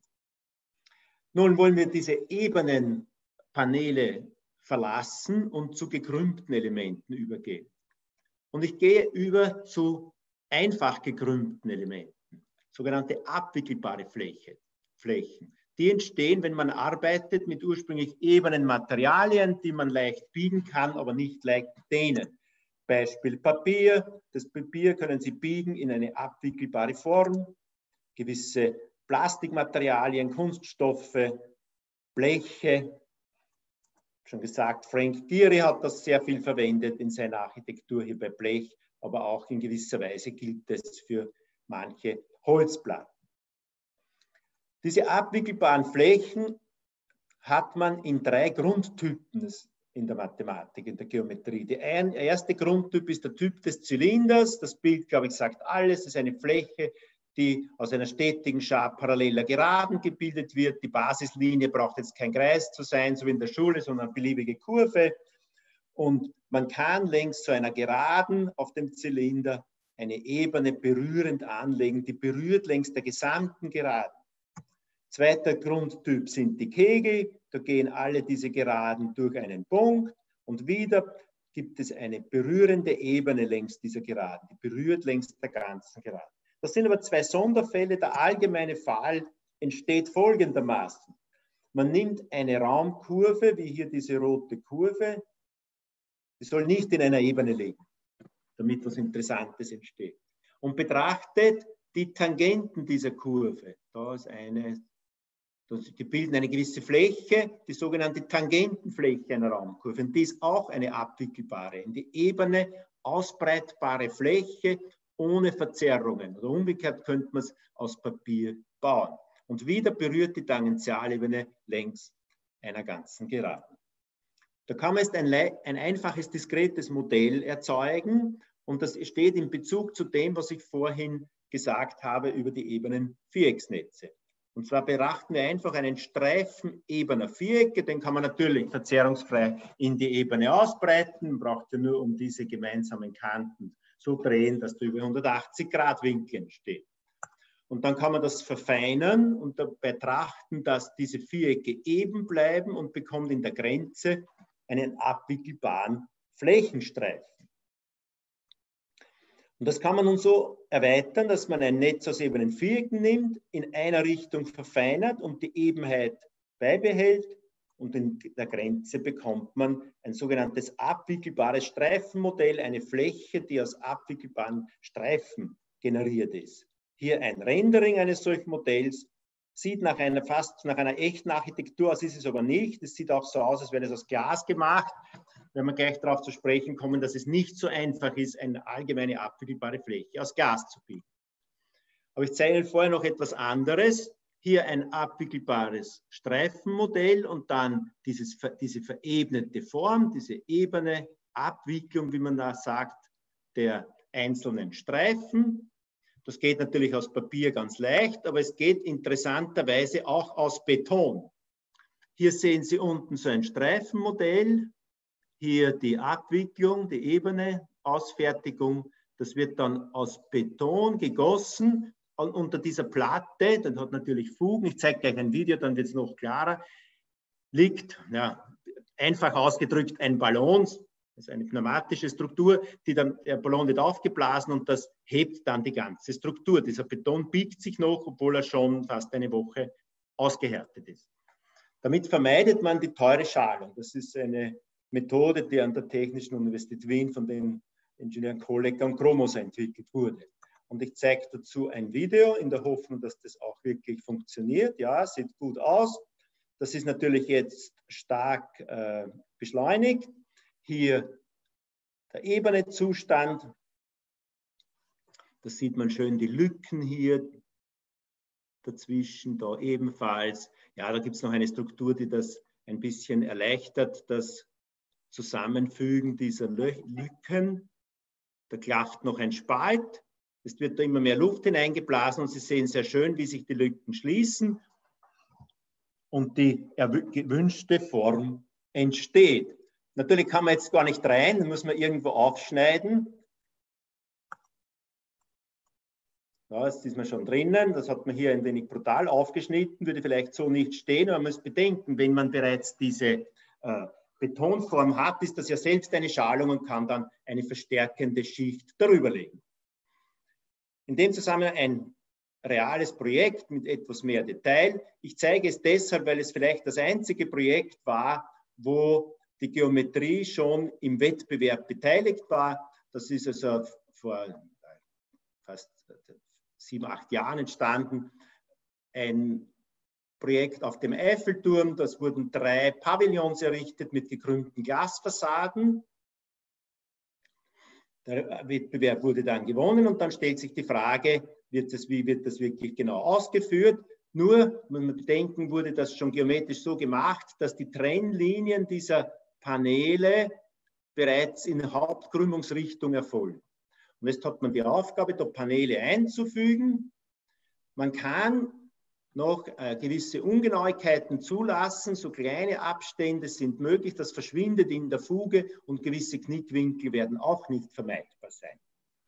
Nun wollen wir diese Ebenenpaneele verlassen und zu gekrümmten Elementen übergehen. Und ich gehe über zu einfach gekrümmten Elementen, sogenannte abwickelbare Fläche, Flächen. Die entstehen, wenn man arbeitet mit ursprünglich ebenen Materialien, die man leicht biegen kann, aber nicht leicht dehnen. Beispiel Papier. Das Papier können Sie biegen in eine abwickelbare Form. Gewisse Plastikmaterialien, Kunststoffe, Bleche. Schon gesagt, Frank Gehry hat das sehr viel verwendet in seiner Architektur hier bei Blech, aber auch in gewisser Weise gilt es für manche Holzplatten. Diese abwickelbaren Flächen hat man in drei Grundtypen in der Mathematik, in der Geometrie. Der erste Grundtyp ist der Typ des Zylinders. Das Bild, glaube ich, sagt alles. Das ist eine Fläche, die aus einer stetigen Schar paralleler Geraden gebildet wird. Die Basislinie braucht jetzt kein Kreis zu sein, so wie in der Schule, sondern eine beliebige Kurve. Und man kann längs so einer Geraden auf dem Zylinder eine Ebene berührend anlegen, die berührt längs der gesamten Geraden. Zweiter Grundtyp sind die Kegel. Da gehen alle diese Geraden durch einen Punkt und wieder gibt es eine berührende Ebene längs dieser Geraden, die berührt längs der ganzen Geraden. Das sind aber zwei Sonderfälle. Der allgemeine Fall entsteht folgendermaßen. Man nimmt eine Raumkurve, wie hier diese rote Kurve, die soll nicht in einer Ebene liegen, damit was Interessantes entsteht, und betrachtet die Tangenten dieser Kurve. Da ist eine, die bilden eine gewisse Fläche, die sogenannte Tangentenfläche einer Raumkurve. Und die ist auch eine abwickelbare, in die Ebene ausbreitbare Fläche ohne Verzerrungen. Oder umgekehrt könnte man es aus Papier bauen. Und wieder berührt die Tangentialebene längs einer ganzen Geraden. Da kann man jetzt ein, ein einfaches, diskretes Modell erzeugen. Und das steht in Bezug zu dem, was ich vorhin gesagt habe über die ebenen Vierecksnetze. Und zwar betrachten wir einfach einen Streifen ebener Vierecke, den kann man natürlich verzerrungsfrei in die Ebene ausbreiten, man braucht ja nur um diese gemeinsamen Kanten so drehen, dass da über hundertachtzig Grad Winkel entsteht. Und dann kann man das verfeinern und dabei betrachten, dass diese Vierecke eben bleiben und bekommt in der Grenze einen abwickelbaren Flächenstreifen. Und das kann man nun so erweitern, dass man ein Netz aus ebenen Vierecken nimmt, in einer Richtung verfeinert und die Ebenheit beibehält. Und in der Grenze bekommt man ein sogenanntes abwickelbares Streifenmodell, eine Fläche, die aus abwickelbaren Streifen generiert ist. Hier ein Rendering eines solchen Modells. Sieht nach einer, fast nach einer echten Architektur aus, ist es aber nicht. Es sieht auch so aus, als wäre es aus Glas gemacht. Wenn wir gleich darauf zu sprechen kommen, dass es nicht so einfach ist, eine allgemeine abwickelbare Fläche aus Glas zu bilden. Aber ich zeige Ihnen vorher noch etwas anderes. Hier ein abwickelbares Streifenmodell und dann dieses, diese verebnete Form, diese ebene Abwicklung, wie man da sagt, der einzelnen Streifen. Das geht natürlich aus Papier ganz leicht, aber es geht interessanterweise auch aus Beton. Hier sehen Sie unten so ein Streifenmodell, hier die Abwicklung, die ebene Ausfertigung. Das wird dann aus Beton gegossen und unter dieser Platte, das hat natürlich Fugen, ich zeige gleich ein Video, dann wird es noch klarer, liegt, ja, einfach ausgedrückt, ein Ballon. Das ist eine pneumatische Struktur, die dann, der Ballon wird aufgeblasen und das hebt dann die ganze Struktur. Dieser Beton biegt sich noch, obwohl er schon fast eine Woche ausgehärtet ist. Damit vermeidet man die teure Schalung. Das ist eine Methode, die an der Technischen Universität Wien von den Ingenieuren Kollecker und Kromos entwickelt wurde. Und ich zeige dazu ein Video in der Hoffnung, dass das auch wirklich funktioniert. Ja, sieht gut aus. Das ist natürlich jetzt stark äh, beschleunigt. Hier der ebene Zustand. Da sieht man schön die Lücken hier dazwischen, da ebenfalls. Ja, da gibt es noch eine Struktur, die das ein bisschen erleichtert, das Zusammenfügen dieser Lücken. Da klafft noch ein Spalt. Es wird da immer mehr Luft hineingeblasen und Sie sehen sehr schön, wie sich die Lücken schließen und die gewünschte Form entsteht. Natürlich kann man jetzt gar nicht rein, muss man irgendwo aufschneiden. Ja, jetzt ist man schon drinnen, das hat man hier ein wenig brutal aufgeschnitten, würde vielleicht so nicht stehen, aber man muss bedenken, wenn man bereits diese äh, Betonform hat, ist das ja selbst eine Schalung und kann dann eine verstärkende Schicht darüber legen. In dem Zusammenhang ein reales Projekt mit etwas mehr Detail. Ich zeige es deshalb, weil es vielleicht das einzige Projekt war, wo die Geometrie schon im Wettbewerb beteiligt war. Das ist also vor fast sieben, acht Jahren entstanden. Ein Projekt auf dem Eiffelturm. Das wurden drei Pavillons errichtet mit gekrümmten Glasfassaden. Der Wettbewerb wurde dann gewonnen und dann stellt sich die Frage, wird das, wie wird das wirklich genau ausgeführt? Nur, wenn man bedenken, wurde das schon geometrisch so gemacht, dass die Trennlinien dieser Paneele bereits in Hauptkrümmungsrichtung erfolgen. Und jetzt hat man die Aufgabe, da Paneele einzufügen. Man kann noch äh, gewisse Ungenauigkeiten zulassen, so kleine Abstände sind möglich, das verschwindet in der Fuge und gewisse Knickwinkel werden auch nicht vermeidbar sein.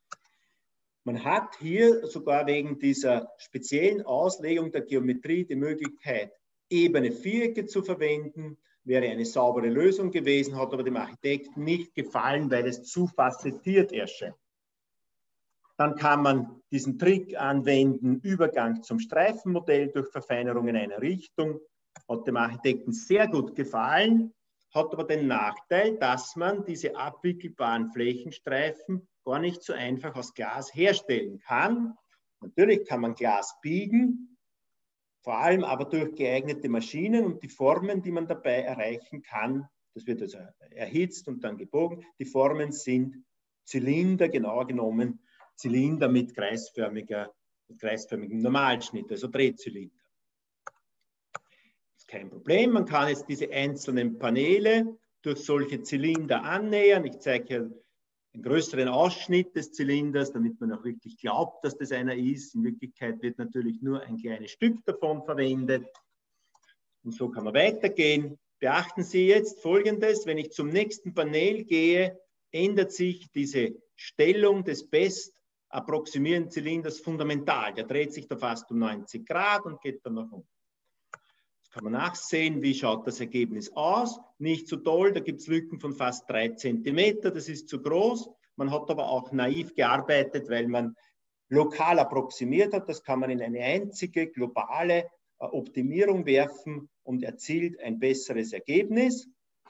Man hat hier sogar wegen dieser speziellen Auslegung der Geometrie die Möglichkeit, ebene Vierecke zu verwenden, wäre eine saubere Lösung gewesen, hat aber dem Architekten nicht gefallen, weil es zu facettiert erscheint. Dann kann man diesen Trick anwenden, Übergang zum Streifenmodell durch Verfeinerung in einer Richtung. Hat dem Architekten sehr gut gefallen, hat aber den Nachteil, dass man diese abwickelbaren Flächenstreifen gar nicht so einfach aus Glas herstellen kann. Natürlich kann man Glas biegen, vor allem aber durch geeignete Maschinen und die Formen, die man dabei erreichen kann, das wird also erhitzt und dann gebogen, die Formen sind Zylinder, genauer genommen Zylinder mit, kreisförmiger, mit kreisförmigem Normalschnitt, also Drehzylinder. Das ist kein Problem, man kann jetzt diese einzelnen Paneele durch solche Zylinder annähern. Ich zeige hier einen größeren Ausschnitt des Zylinders, damit man auch wirklich glaubt, dass das einer ist. In Wirklichkeit wird natürlich nur ein kleines Stück davon verwendet. Und so kann man weitergehen. Beachten Sie jetzt Folgendes, wenn ich zum nächsten Panel gehe, ändert sich diese Stellung des best approximierenden Zylinders fundamental. Der dreht sich da fast um neunzig Grad und geht dann nach unten. Jetzt kann man nachsehen, wie schaut das Ergebnis aus. Nicht so toll, da gibt es Lücken von fast drei Zentimeter, das ist zu groß. Man hat aber auch naiv gearbeitet, weil man lokal approximiert hat. Das kann man in eine einzige globale Optimierung werfen und erzielt ein besseres Ergebnis.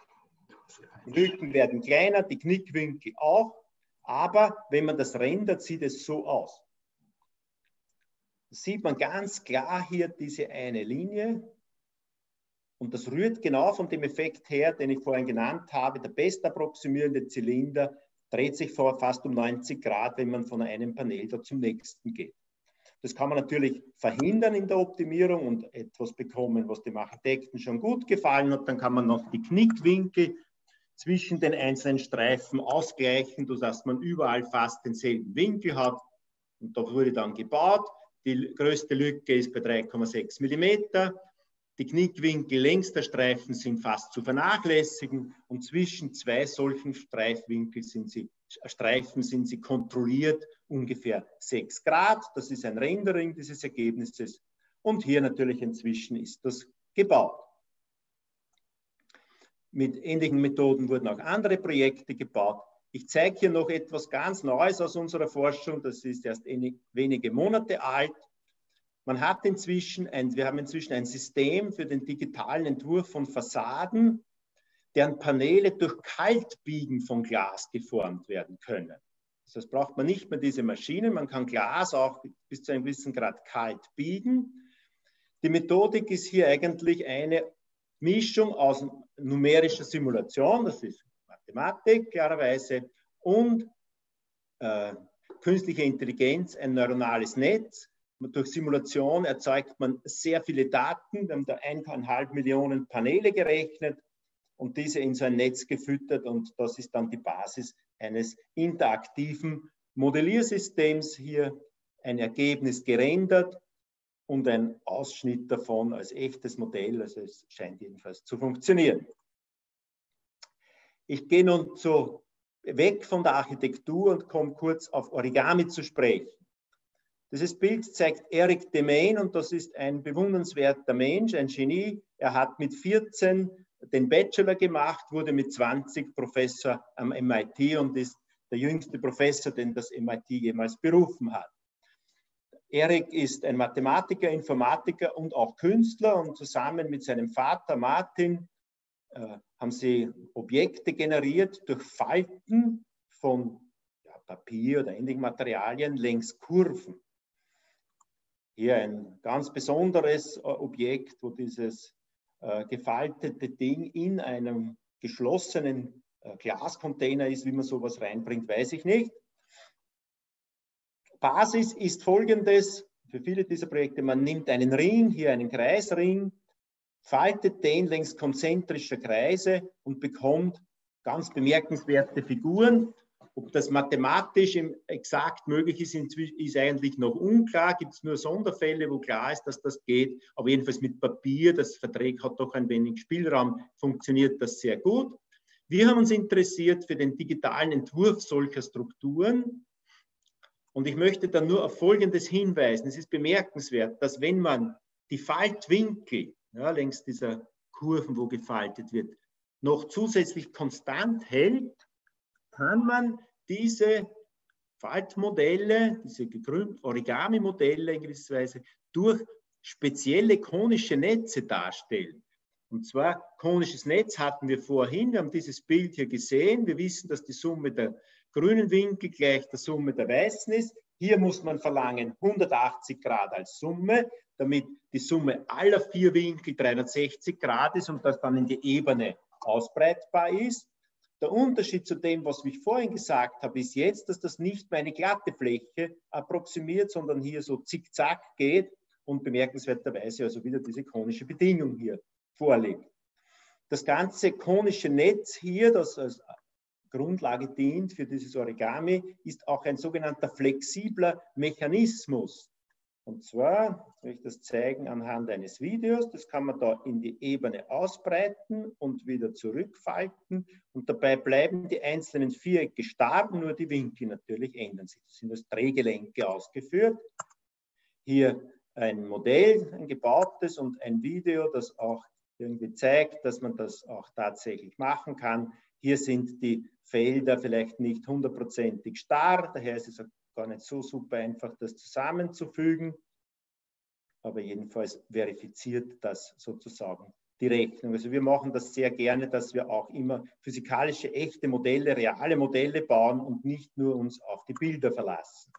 Die Lücken werden kleiner, die Knickwinkel auch. Aber wenn man das rendert, sieht es so aus. Das sieht man ganz klar hier diese eine Linie. Und das rührt genau von dem Effekt her, den ich vorhin genannt habe. Der bestapproximierende Zylinder dreht sich vor fast um neunzig Grad, wenn man von einem Panel da zum nächsten geht. Das kann man natürlich verhindern in der Optimierung und etwas bekommen, was dem Architekten schon gut gefallen hat. Dann kann man noch die Knickwinkel zwischen den einzelnen Streifen ausgleichen, sodass man überall fast denselben Winkel hat. Und da wurde dann gebaut. Die größte Lücke ist bei drei Komma sechs Millimeter. Die Knickwinkel längs der Streifen sind fast zu vernachlässigen und zwischen zwei solchen Streifwinkeln sind sie, Streifen sind sie kontrolliert ungefähr sechs Grad. Das ist ein Rendering dieses Ergebnisses und hier natürlich inzwischen ist das gebaut. Mit ähnlichen Methoden wurden auch andere Projekte gebaut. Ich zeige hier noch etwas ganz Neues aus unserer Forschung. Das ist erst wenige Monate alt. Man hat inzwischen ein, wir haben inzwischen ein System für den digitalen Entwurf von Fassaden, deren Paneele durch Kaltbiegen von Glas geformt werden können. Das heißt, braucht man nicht mehr diese Maschinen, man kann Glas auch bis zu einem gewissen Grad kalt biegen. Die Methodik ist hier eigentlich eine Mischung aus numerischer Simulation, das ist Mathematik klarerweise, und äh, künstliche Intelligenz, ein neuronales Netz. Durch Simulation erzeugt man sehr viele Daten. Wir haben da eineinhalb Millionen Paneele gerechnet und diese in so ein Netz gefüttert. Und das ist dann die Basis eines interaktiven Modelliersystems. Hier ein Ergebnis gerendert und ein Ausschnitt davon als echtes Modell. Also es scheint jedenfalls zu funktionieren. Ich gehe nun zu, weg von der Architektur und komme kurz auf Origami zu sprechen. Dieses Bild zeigt Eric Demain und das ist ein bewundernswerter Mensch, ein Genie. Er hat mit vierzehn den Bachelor gemacht, wurde mit zwanzig Professor am M I T und ist der jüngste Professor, den das M I T jemals berufen hat. Eric ist ein Mathematiker, Informatiker und auch Künstler und zusammen mit seinem Vater Martin äh, haben sie Objekte generiert durch Falten von ja, Papier oder ähnlichen Materialien längs Kurven. Hier ein ganz besonderes äh, Objekt, wo dieses äh, gefaltete Ding in einem geschlossenen äh, Glascontainer ist. Wie man sowas reinbringt, weiß ich nicht. Basis ist folgendes, für viele dieser Projekte, man nimmt einen Ring, hier einen Kreisring, faltet den längs konzentrischer Kreise und bekommt ganz bemerkenswerte Figuren. Ob das mathematisch exakt möglich ist, ist eigentlich noch unklar. Gibt es nur Sonderfälle, wo klar ist, dass das geht. Aber jedenfalls mit Papier, das Verträg hat doch ein wenig Spielraum, funktioniert das sehr gut. Wir haben uns interessiert für den digitalen Entwurf solcher Strukturen. Und ich möchte dann nur auf Folgendes hinweisen. Es ist bemerkenswert, dass wenn man die Faltwinkel ja, längs dieser Kurven, wo gefaltet wird, noch zusätzlich konstant hält, kann man diese Faltmodelle, diese gekrümmten Origami-Modelle in gewisser Weise durch spezielle konische Netze darstellen. Und zwar, konisches Netz hatten wir vorhin, wir haben dieses Bild hier gesehen, wir wissen, dass die Summe der grünen Winkel gleich der Summe der weißen ist. Hier muss man verlangen hundertachtzig Grad als Summe, damit die Summe aller vier Winkel dreihundertsechzig Grad ist und das dann in die Ebene ausbreitbar ist. Der Unterschied zu dem, was ich vorhin gesagt habe, ist jetzt, dass das nicht mehr eine glatte Fläche approximiert, sondern hier so zickzack geht und bemerkenswerterweise also wieder diese konische Bedingung hier vorliegt. Das ganze konische Netz hier, das als Grundlage dient für dieses Origami, ist auch ein sogenannter flexibler Mechanismus. Und zwar, soll ich das zeigen anhand eines Videos, das kann man da in die Ebene ausbreiten und wieder zurückfalten und dabei bleiben die einzelnen Vierecke starr, nur die Winkel natürlich ändern sich. Das sind als Drehgelenke ausgeführt. Hier ein Modell, ein gebautes und ein Video, das auch irgendwie zeigt, dass man das auch tatsächlich machen kann. Hier sind die Felder vielleicht nicht hundertprozentig starr, daher ist es gar nicht so super einfach, das zusammenzufügen. Aber jedenfalls verifiziert das sozusagen die Rechnung. Also wir machen das sehr gerne, dass wir auch immer physikalische, echte Modelle, reale Modelle bauen und nicht nur uns auf die Bilder verlassen.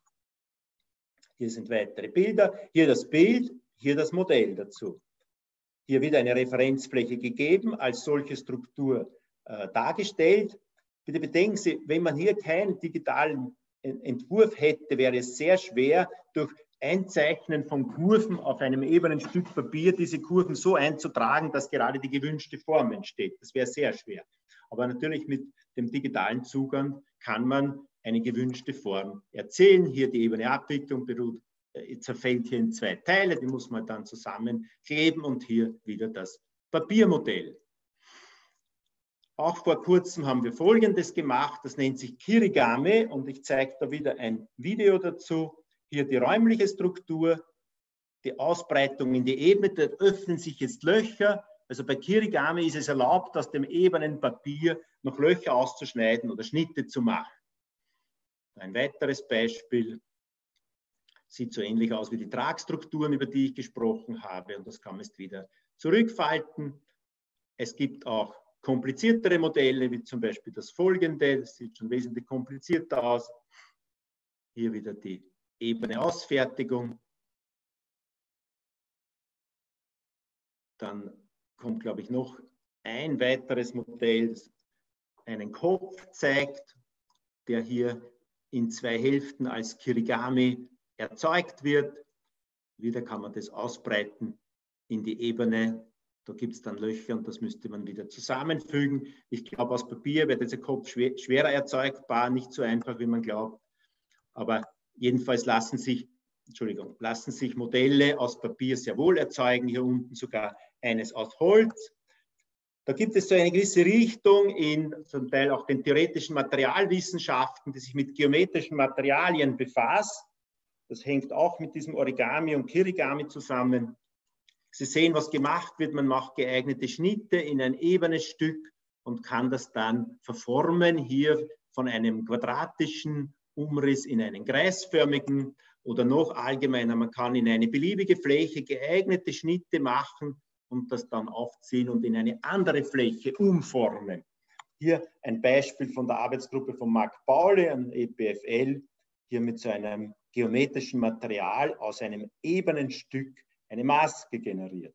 Hier sind weitere Bilder, hier das Bild, hier das Modell dazu. Hier wieder eine Referenzfläche gegeben, als solche Struktur äh, dargestellt. Bitte bedenken Sie, wenn man hier keinen digitalen Entwurf hätte, wäre es sehr schwer, durch Einzeichnen von Kurven auf einem ebenen Stück Papier, diese Kurven so einzutragen, dass gerade die gewünschte Form entsteht. Das wäre sehr schwer. Aber natürlich mit dem digitalen Zugang kann man eine gewünschte Form erzählen. Hier die ebene Abwicklung beruht, äh, zerfällt hier in zwei Teile, die muss man dann zusammenkleben und hier wieder das Papiermodell. Auch vor kurzem haben wir Folgendes gemacht, das nennt sich Kirigami und ich zeige da wieder ein Video dazu. Hier die räumliche Struktur, die Ausbreitung in die Ebene, da öffnen sich jetzt Löcher. Also bei Kirigami ist es erlaubt, aus dem ebenen Papier noch Löcher auszuschneiden oder Schnitte zu machen. Ein weiteres Beispiel sieht so ähnlich aus wie die Tragstrukturen, über die ich gesprochen habe. Und das kann man jetzt wieder zurückfalten. Es gibt auch kompliziertere Modelle, wie zum Beispiel das folgende. Das sieht schon wesentlich komplizierter aus. Hier wieder die ebene Ausfertigung. Dann kommt, glaube ich, noch ein weiteres Modell, das einen Kopf zeigt, der hier in zwei Hälften als Kirigami erzeugt wird. Wieder kann man das ausbreiten in die Ebene. Da gibt es dann Löcher und das müsste man wieder zusammenfügen. Ich glaube, aus Papier wird dieser Kopf schwer, schwerer erzeugbar, nicht so einfach, wie man glaubt. Aber jedenfalls lassen sich, Entschuldigung, lassen sich Modelle aus Papier sehr wohl erzeugen. Hier unten sogar eines aus Holz. Da gibt es so eine gewisse Richtung in zum Teil auch den theoretischen Materialwissenschaften, die sich mit geometrischen Materialien befasst. Das hängt auch mit diesem Origami und Kirigami zusammen. Sie sehen, was gemacht wird. Man macht geeignete Schnitte in ein ebenes Stück und kann das dann verformen, hier von einem quadratischen Umriss in einen kreisförmigen oder noch allgemeiner, man kann in eine beliebige Fläche geeignete Schnitte machen und das dann aufziehen und in eine andere Fläche umformen. Hier ein Beispiel von der Arbeitsgruppe von Marc Pauli an E P F L, hier mit so einem geometrischen Material aus einem ebenen Stück eine Maske generiert.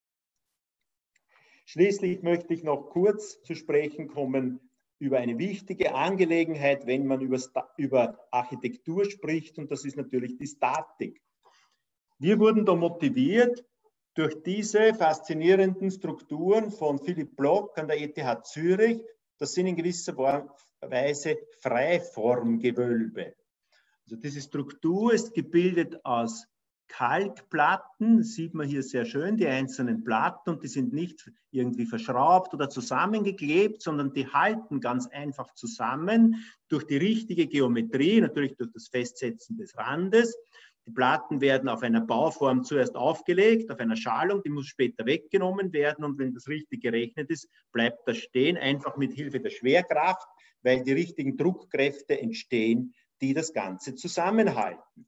Schließlich möchte ich noch kurz zu sprechen kommen über eine wichtige Angelegenheit, wenn man über, über Architektur spricht, und das ist natürlich die Statik. Wir wurden da motiviert durch diese faszinierenden Strukturen von Philipp Block an der E T H Zürich. Das sind in gewisser Weise Freiformgewölbe. Also diese Struktur ist gebildet aus Kalkplatten, das sieht man hier sehr schön, die einzelnen Platten, und die sind nicht irgendwie verschraubt oder zusammengeklebt, sondern die halten ganz einfach zusammen durch die richtige Geometrie, natürlich durch das Festsetzen des Randes. Die Platten werden auf einer Bauform zuerst aufgelegt, auf einer Schalung, die muss später weggenommen werden, und wenn das richtig gerechnet ist, bleibt das stehen, einfach mit Hilfe der Schwerkraft, weil die richtigen Druckkräfte entstehen, die das Ganze zusammenhalten.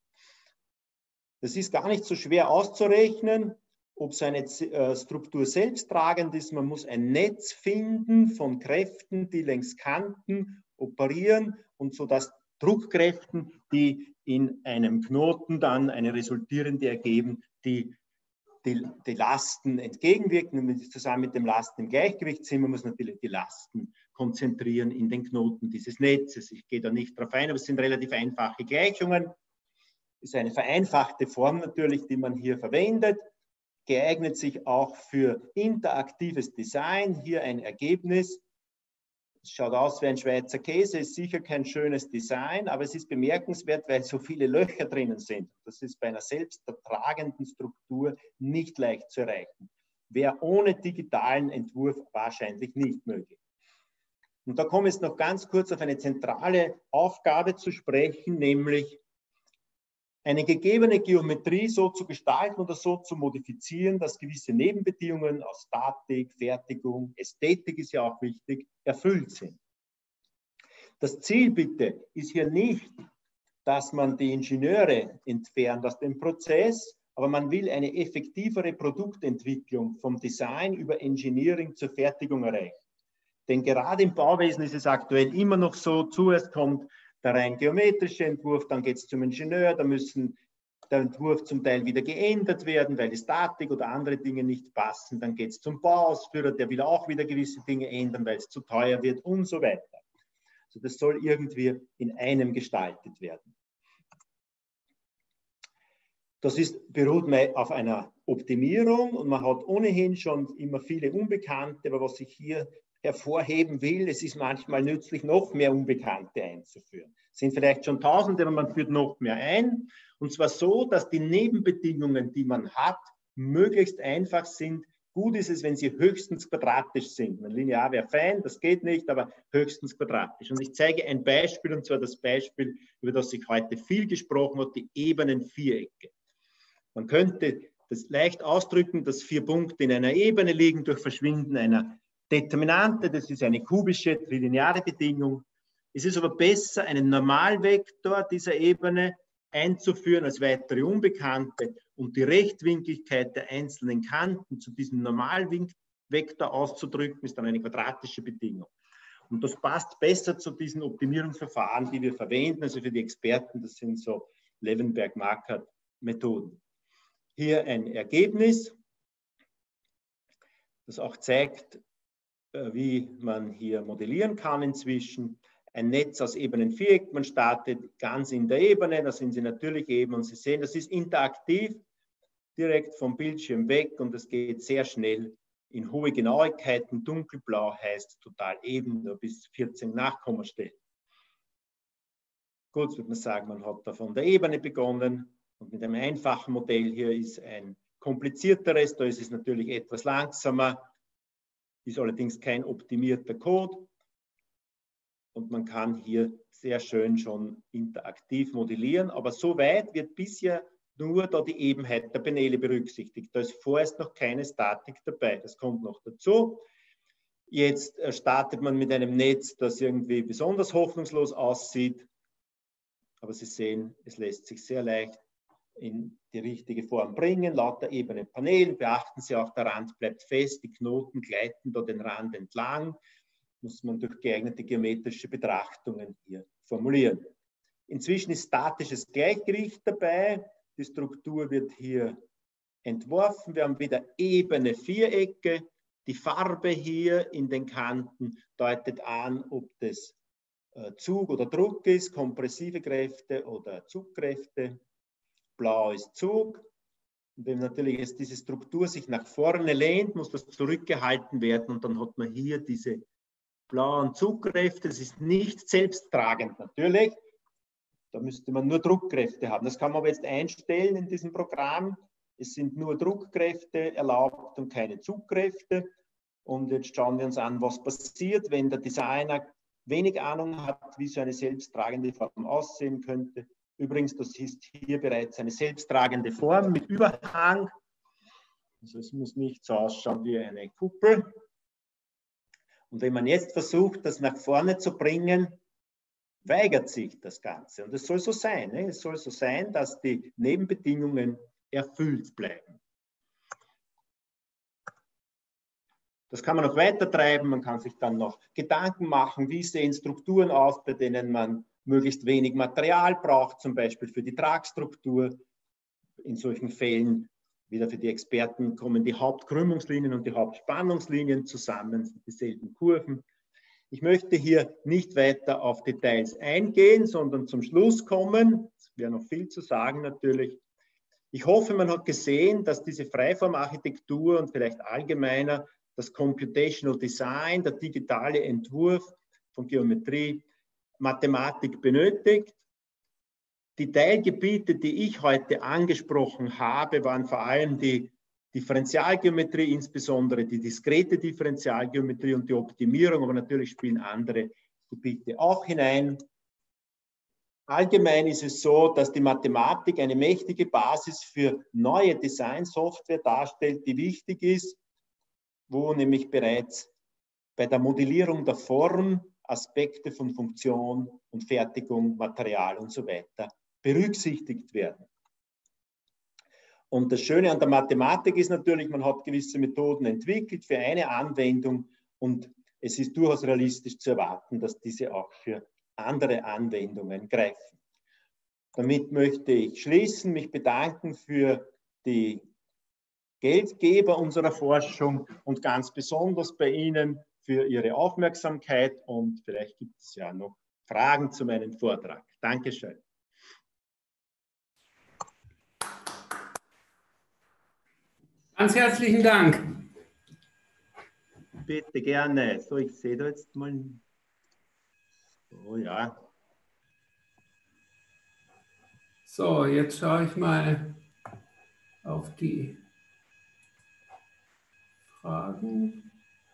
Das ist gar nicht so schwer auszurechnen, ob so eine Struktur selbsttragend ist. Man muss ein Netz finden von Kräften, die längs Kanten operieren, und so dass Druckkräften, die in einem Knoten dann eine resultierende ergeben, die die, die Lasten entgegenwirken. Und wenn sie zusammen mit dem Lasten im Gleichgewicht sind, man muss natürlich die Lasten konzentrieren in den Knoten dieses Netzes. Ich gehe da nicht drauf ein, aber es sind relativ einfache Gleichungen. Ist eine vereinfachte Form natürlich, die man hier verwendet, geeignet sich auch für interaktives Design. Hier ein Ergebnis. Es schaut aus wie ein Schweizer Käse, ist sicher kein schönes Design, aber es ist bemerkenswert, weil so viele Löcher drinnen sind. Das ist bei einer selbstertragenden Struktur nicht leicht zu erreichen. Wäre ohne digitalen Entwurf wahrscheinlich nicht möglich. Und da komme ich jetzt noch ganz kurz auf eine zentrale Aufgabe zu sprechen, nämlich eine gegebene Geometrie so zu gestalten oder so zu modifizieren, dass gewisse Nebenbedingungen aus Statik, Fertigung, Ästhetik ist ja auch wichtig, erfüllt sind. Das Ziel bitte ist hier nicht, dass man die Ingenieure entfernt aus dem Prozess, aber man will eine effektivere Produktentwicklung vom Design über Engineering zur Fertigung erreichen. Denn gerade im Bauwesen ist es aktuell immer noch so, zuerst kommt der rein geometrische Entwurf, dann geht es zum Ingenieur, da müssen der Entwurf zum Teil wieder geändert werden, weil die Statik oder andere Dinge nicht passen. Dann geht es zum Bauausführer, der will auch wieder gewisse Dinge ändern, weil es zu teuer wird und so weiter. Also das soll irgendwie in einem gestaltet werden. Das ist, beruht auf einer Optimierung und man hat ohnehin schon immer viele Unbekannte, aber was ich hier hervorheben will, es ist manchmal nützlich, noch mehr Unbekannte einzuführen. Es sind vielleicht schon Tausende, aber man führt noch mehr ein. Und zwar so, dass die Nebenbedingungen, die man hat, möglichst einfach sind. Gut ist es, wenn sie höchstens quadratisch sind. Ein Linear wäre fein, das geht nicht, aber höchstens quadratisch. Und ich zeige ein Beispiel, und zwar das Beispiel, über das sich heute viel gesprochen hat, die Ebenenvierecke. Man könnte das leicht ausdrücken, dass vier Punkte in einer Ebene liegen durch Verschwinden einer Determinante. Das ist eine kubische, trilineare Bedingung. Es ist aber besser, einen Normalvektor dieser Ebene einzuführen als weitere Unbekannte und die Rechtwinkligkeit der einzelnen Kanten zu diesem Normalvektor auszudrücken, ist dann eine quadratische Bedingung. Und das passt besser zu diesen Optimierungsverfahren, die wir verwenden. Also für die Experten, das sind so Levenberg-Markert-Methoden. Hier ein Ergebnis, das auch zeigt, wie man hier modellieren kann inzwischen. Ein Netz aus Ebenenviereck, man startet ganz in der Ebene, da sind Sie natürlich eben und Sie sehen, das ist interaktiv, direkt vom Bildschirm weg und es geht sehr schnell in hohe Genauigkeiten. Dunkelblau heißt total eben, nur bis vierzehn Nachkommastellen. Kurz würde man sagen, man hat da von der Ebene begonnen und mit einem einfachen Modell hier ist ein komplizierteres, da ist es natürlich etwas langsamer, ist allerdings kein optimierter Code. Und man kann hier sehr schön schon interaktiv modellieren. Aber soweit wird bisher nur da die Ebenheit der Paneele berücksichtigt. Da ist vorerst noch keine Statik dabei. Das kommt noch dazu. Jetzt startet man mit einem Netz, das irgendwie besonders hoffnungslos aussieht. Aber Sie sehen, es lässt sich sehr leicht in die richtige Form bringen. Lauter ebene Paneelen. Beachten Sie auch, der Rand bleibt fest. Die Knoten gleiten da den Rand entlang. Muss man durch geeignete geometrische Betrachtungen hier formulieren. Inzwischen ist statisches Gleichgewicht dabei. Die Struktur wird hier entworfen. Wir haben wieder ebene Vierecke. Die Farbe hier in den Kanten deutet an, ob das Zug oder Druck ist, kompressive Kräfte oder Zugkräfte. Blau ist Zug. Und wenn natürlich jetzt diese Struktur sich nach vorne lehnt, muss das zurückgehalten werden und dann hat man hier diese blauen Zugkräfte. Das ist nicht selbsttragend natürlich. Da müsste man nur Druckkräfte haben. Das kann man aber jetzt einstellen in diesem Programm. Es sind nur Druckkräfte erlaubt und keine Zugkräfte. Und jetzt schauen wir uns an, was passiert, wenn der Designer wenig Ahnung hat, wie so eine selbsttragende Form aussehen könnte. Übrigens, das ist hier bereits eine selbsttragende Form mit Überhang. Also es muss nicht so ausschauen wie eine Kuppel. Und wenn man jetzt versucht, das nach vorne zu bringen, weigert sich das Ganze. Und es soll so sein. Ne? Es soll so sein, dass die Nebenbedingungen erfüllt bleiben. Das kann man noch weiter treiben. Man kann sich dann noch Gedanken machen, wie sehen Strukturen aus, bei denen man möglichst wenig Material braucht, zum Beispiel für die Tragstruktur. In solchen Fällen, wieder für die Experten, kommen die Hauptkrümmungslinien und die Hauptspannungslinien zusammen, dieselben Kurven. Ich möchte hier nicht weiter auf Details eingehen, sondern zum Schluss kommen. Es wäre noch viel zu sagen natürlich. Ich hoffe, man hat gesehen, dass diese Freiformarchitektur und vielleicht allgemeiner das Computational Design, der digitale Entwurf von Geometrie, Mathematik benötigt. Die Teilgebiete, die ich heute angesprochen habe, waren vor allem die Differentialgeometrie, insbesondere die diskrete Differentialgeometrie und die Optimierung, aber natürlich spielen andere Gebiete auch hinein. Allgemein ist es so, dass die Mathematik eine mächtige Basis für neue Designsoftware darstellt, die wichtig ist, wo nämlich bereits bei der Modellierung der Form Aspekte von Funktion und Fertigung, Material und so weiter berücksichtigt werden. Und das Schöne an der Mathematik ist natürlich, man hat gewisse Methoden entwickelt für eine Anwendung und es ist durchaus realistisch zu erwarten, dass diese auch für andere Anwendungen greifen. Damit möchte ich schließen, mich bedanken für die Geldgeber unserer Forschung und ganz besonders bei Ihnen für Ihre Aufmerksamkeit und vielleicht gibt es ja noch Fragen zu meinem Vortrag. Dankeschön. Ganz herzlichen Dank. Bitte gerne. So, ich sehe da jetzt mal. Oh ja. So, jetzt schaue ich mal auf die Fragen.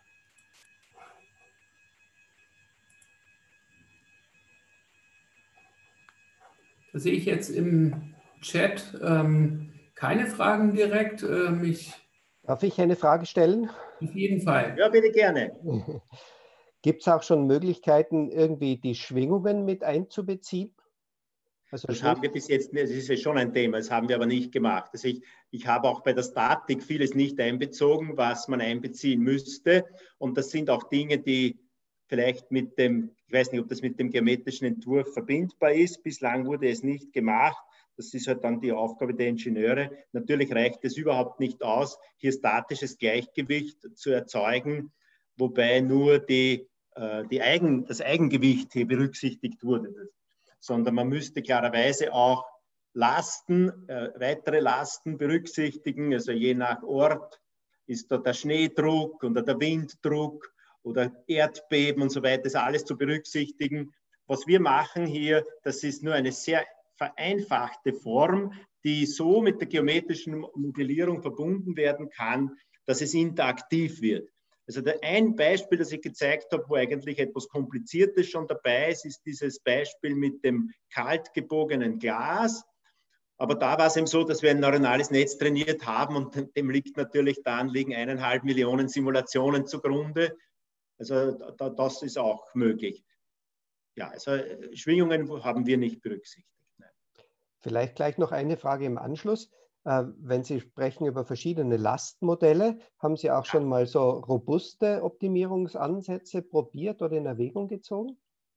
Da sehe ich jetzt im Chat ähm, keine Fragen direkt. Ähm, ich Darf ich eine Frage stellen? Auf jeden Fall. Ja, bitte gerne. Gibt es auch schon Möglichkeiten, irgendwie die Schwingungen mit einzubeziehen? Also das haben wir bis jetzt, das ist ja schon ein Thema, das haben wir aber nicht gemacht. Also ich, ich habe auch bei der Statik vieles nicht einbezogen, was man einbeziehen müsste. Und das sind auch Dinge, die vielleicht mit dem, ich weiß nicht, ob das mit dem geometrischen Entwurf verbindbar ist. Bislang wurde es nicht gemacht. Das ist halt dann die Aufgabe der Ingenieure. Natürlich reicht es überhaupt nicht aus, hier statisches Gleichgewicht zu erzeugen, wobei nur die, äh, die Eigen, das Eigengewicht hier berücksichtigt wurde. Sondern man müsste klarerweise auch Lasten, äh, weitere Lasten berücksichtigen. Also je nach Ort ist da der Schneedruck oder der Winddruck oder Erdbeben und so weiter, ist alles zu berücksichtigen. Was wir machen hier, das ist nur eine sehr vereinfachte Form, die so mit der geometrischen Modellierung verbunden werden kann, dass es interaktiv wird. Also ein Beispiel, das ich gezeigt habe, wo eigentlich etwas Kompliziertes schon dabei ist, ist dieses Beispiel mit dem kalt gebogenen Glas. Aber da war es eben so, dass wir ein neuronales Netz trainiert haben und dem liegt natürlich dann, liegen eineinhalb Millionen Simulationen zugrunde. Also da, das ist auch möglich. Ja, also Schwingungen haben wir nicht berücksichtigt. Nein. Vielleicht gleich noch eine Frage im Anschluss. Wenn Sie sprechen über verschiedene Lastmodelle, haben Sie auch schon mal so robuste Optimierungsansätze probiert oder in Erwägung gezogen?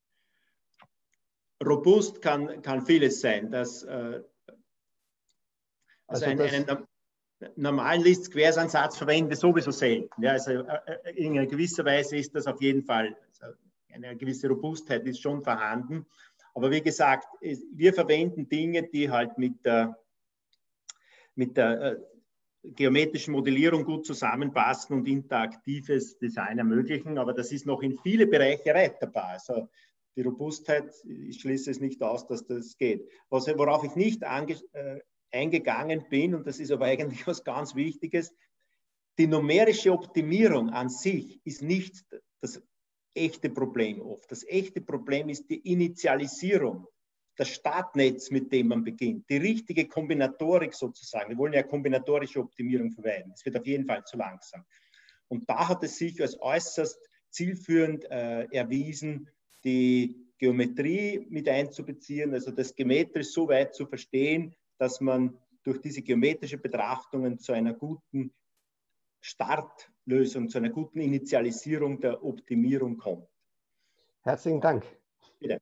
Robust kann, kann vieles sein. Das, äh, also, also ein, das einen normalen List-Squares-Ansatz verwende ich sowieso selten. Ja, also äh, in einer gewisser Weise ist das auf jeden Fall, also eine gewisse Robustheit ist schon vorhanden. Aber wie gesagt, wir verwenden Dinge, die halt mit der mit der äh, geometrischen Modellierung gut zusammenpassen und interaktives Design ermöglichen. Aber das ist noch in viele Bereiche erweiterbar. Also die Robustheit, ich schließe es nicht aus, dass das geht. Was, worauf ich nicht ange, äh, eingegangen bin, und das ist aber eigentlich was ganz Wichtiges, die numerische Optimierung an sich ist nicht das echte Problem oft. Das echte Problem ist die Initialisierung. Das Startnetz, mit dem man beginnt, die richtige Kombinatorik sozusagen. Wir wollen ja kombinatorische Optimierung verwenden. Es wird auf jeden Fall zu langsam. Und da hat es sich als äußerst zielführend äh, erwiesen, die Geometrie mit einzubeziehen, also das geometrisch so weit zu verstehen, dass man durch diese geometrische Betrachtungen zu einer guten Startlösung, zu einer guten Initialisierung der Optimierung kommt. Herzlichen Dank. Bitte.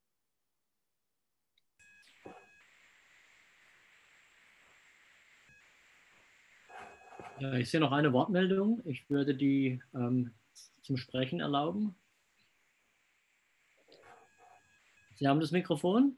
Ja, ich sehe noch eine Wortmeldung. Ich würde die ähm, zum Sprechen erlauben. Sie haben das Mikrofon?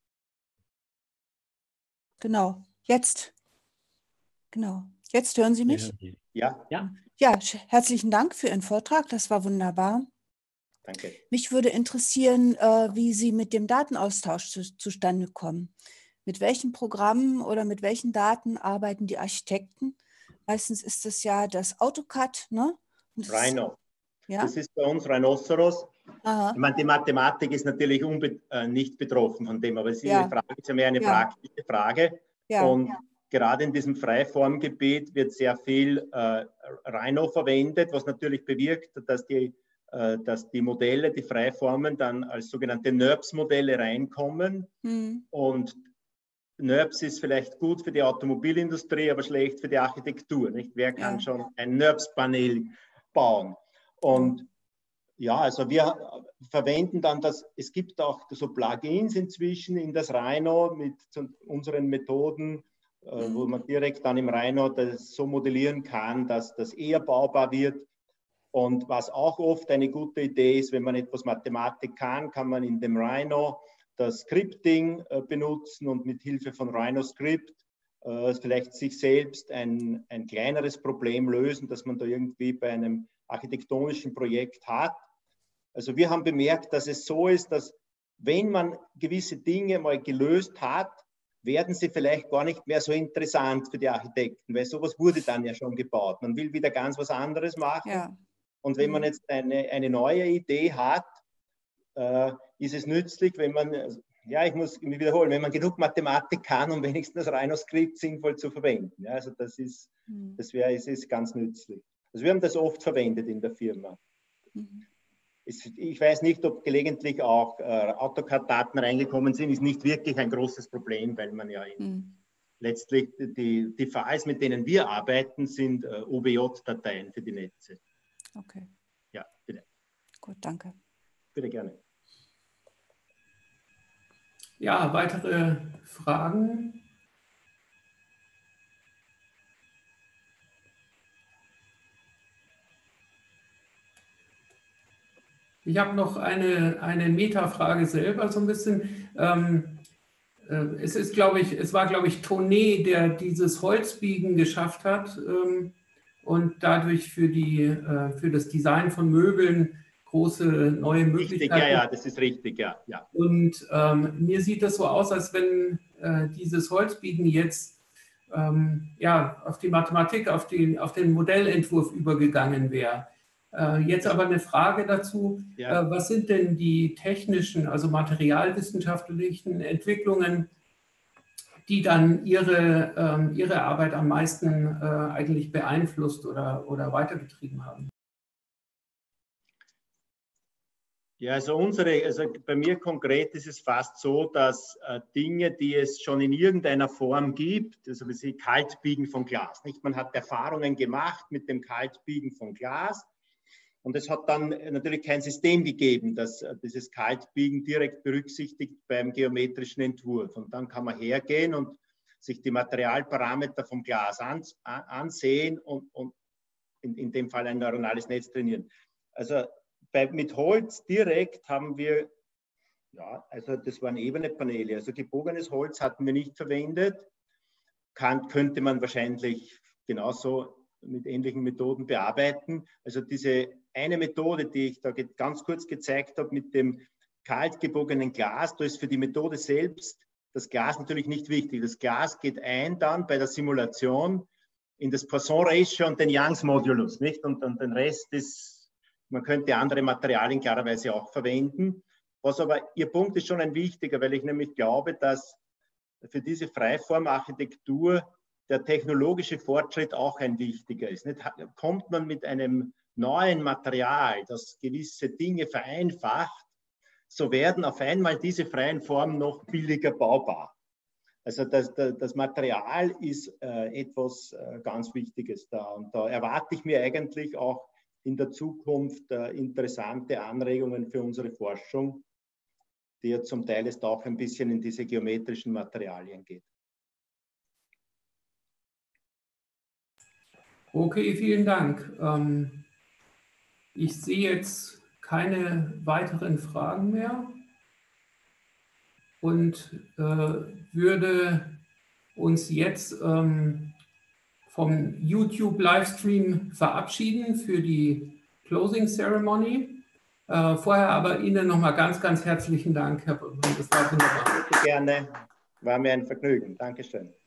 Genau, jetzt. Genau. Jetzt hören Sie mich? Ja. Ja. Ja, herzlichen Dank für Ihren Vortrag. Das war wunderbar. Danke. Mich würde interessieren, äh, wie Sie mit dem Datenaustausch zu, zustande kommen. Mit welchen Programmen oder mit welchen Daten arbeiten die Architekten? Meistens ist es ja das AutoCAD, ne? Das Rhino. Ist, ja? Das ist bei uns Rhinoceros. Aha. Ich meine, die Mathematik ist natürlich unbe äh, nicht betroffen von dem, aber die Ja. Frage ist ja mehr eine Ja. praktische Frage. Ja. Und Ja. gerade in diesem Freiformgebiet wird sehr viel äh, Rhino verwendet, was natürlich bewirkt, dass die, äh, dass die Modelle, die Freiformen dann als sogenannte NURBS-Modelle reinkommen. Hm. Und NURBS ist vielleicht gut für die Automobilindustrie, aber schlecht für die Architektur. Nicht? Wer kann Ja. schon ein NURBS-Panel bauen? Und ja, also wir verwenden dann das, es gibt auch so Plugins inzwischen in das Rhino mit unseren Methoden, äh, wo man direkt dann im Rhino das so modellieren kann, dass das eher baubar wird. Und was auch oft eine gute Idee ist, wenn man etwas Mathematik kann, kann man in dem Rhino das Scripting äh, benutzen und mit Hilfe von RhinoScript äh, vielleicht sich selbst ein, ein kleineres Problem lösen, das man da irgendwie bei einem architektonischen Projekt hat. Also wir haben bemerkt, dass es so ist, dass wenn man gewisse Dinge mal gelöst hat, werden sie vielleicht gar nicht mehr so interessant für die Architekten, weil sowas wurde dann ja schon gebaut. Man will wieder ganz was anderes machen. Ja. Und wenn man jetzt eine, eine neue Idee hat, äh, ist es nützlich, wenn man, ja, ich muss mich wiederholen, wenn man genug Mathematik kann, um wenigstens das Rhino-Skript sinnvoll zu verwenden. Ja, also das ist, mhm. das wäre, es ist ganz nützlich. Also wir haben das oft verwendet in der Firma. Mhm. Ich weiß nicht, ob gelegentlich auch äh, AutoCAD-Daten reingekommen sind, ist nicht wirklich ein großes Problem, weil man ja in, mhm. letztlich die, die Files, mit denen wir arbeiten, sind äh, O B J-Dateien für die Netze. Okay. Ja, bitte. Gut, danke. Bitte gerne. Ja, weitere Fragen? Ich habe noch eine, eine Metafrage selber so ein bisschen. Ähm, äh, es ist, glaube ich, es war, glaube ich, Tonet, der dieses Holzbiegen geschafft hat ähm, und dadurch für, die, äh, für das Design von Möbeln große neue Möglichkeiten. Richtig, ja, ja, das ist richtig, ja. ja. Und ähm, mir sieht das so aus, als wenn äh, dieses Holzbiegen jetzt ähm, ja, auf die Mathematik, auf, die, auf den Modellentwurf übergegangen wäre. Äh, jetzt aber eine Frage dazu, ja. äh, was sind denn die technischen, also materialwissenschaftlichen Entwicklungen, die dann Ihre, ähm, Ihre Arbeit am meisten äh, eigentlich beeinflusst oder, oder weitergetrieben haben? Ja, also unsere, also bei mir konkret ist es fast so, dass äh, Dinge, die es schon in irgendeiner Form gibt, also wie Kaltbiegen von Glas, nicht? Man hat Erfahrungen gemacht mit dem Kaltbiegen von Glas. Und es hat dann natürlich kein System gegeben, das dieses Kaltbiegen direkt berücksichtigt beim geometrischen Entwurf. Und dann kann man hergehen und sich die Materialparameter vom Glas an, ansehen und, und in, in dem Fall ein neuronales Netz trainieren. Also bei, mit Holz direkt haben wir, ja, also das waren ebene Paneele. Also gebogenes Holz hatten wir nicht verwendet. Kann, könnte man wahrscheinlich genauso mit ähnlichen Methoden bearbeiten. Also diese eine Methode, die ich da ganz kurz gezeigt habe mit dem kalt gebogenen Glas, da ist für die Methode selbst das Glas natürlich nicht wichtig. Das Glas geht ein dann bei der Simulation in das Poisson-Ratio und den Youngs-Modulus, nicht? Und, und den Rest ist, man könnte andere Materialien klarerweise auch verwenden. Was aber, Ihr Punkt ist schon ein wichtiger, weil ich nämlich glaube, dass für diese Freiformarchitektur der technologische Fortschritt auch ein wichtiger ist. Nicht? Kommt man mit einem neuen Material, das gewisse Dinge vereinfacht, so werden auf einmal diese freien Formen noch billiger baubar. Also das, das Material ist äh, etwas äh, ganz Wichtiges da. Und da erwarte ich mir eigentlich auch in der Zukunft äh, interessante Anregungen für unsere Forschung, die ja zum Teil jetzt auch ein bisschen in diese geometrischen Materialien geht. Okay, vielen Dank. Ähm, ich sehe jetzt keine weiteren Fragen mehr und äh, würde uns jetzt ähm, vom YouTube-Livestream verabschieden für die Closing Ceremony. Äh, vorher aber Ihnen nochmal ganz, ganz herzlichen Dank, Herr Böhm. Das war wunderbar. Gerne, war mir ein Vergnügen. Dankeschön.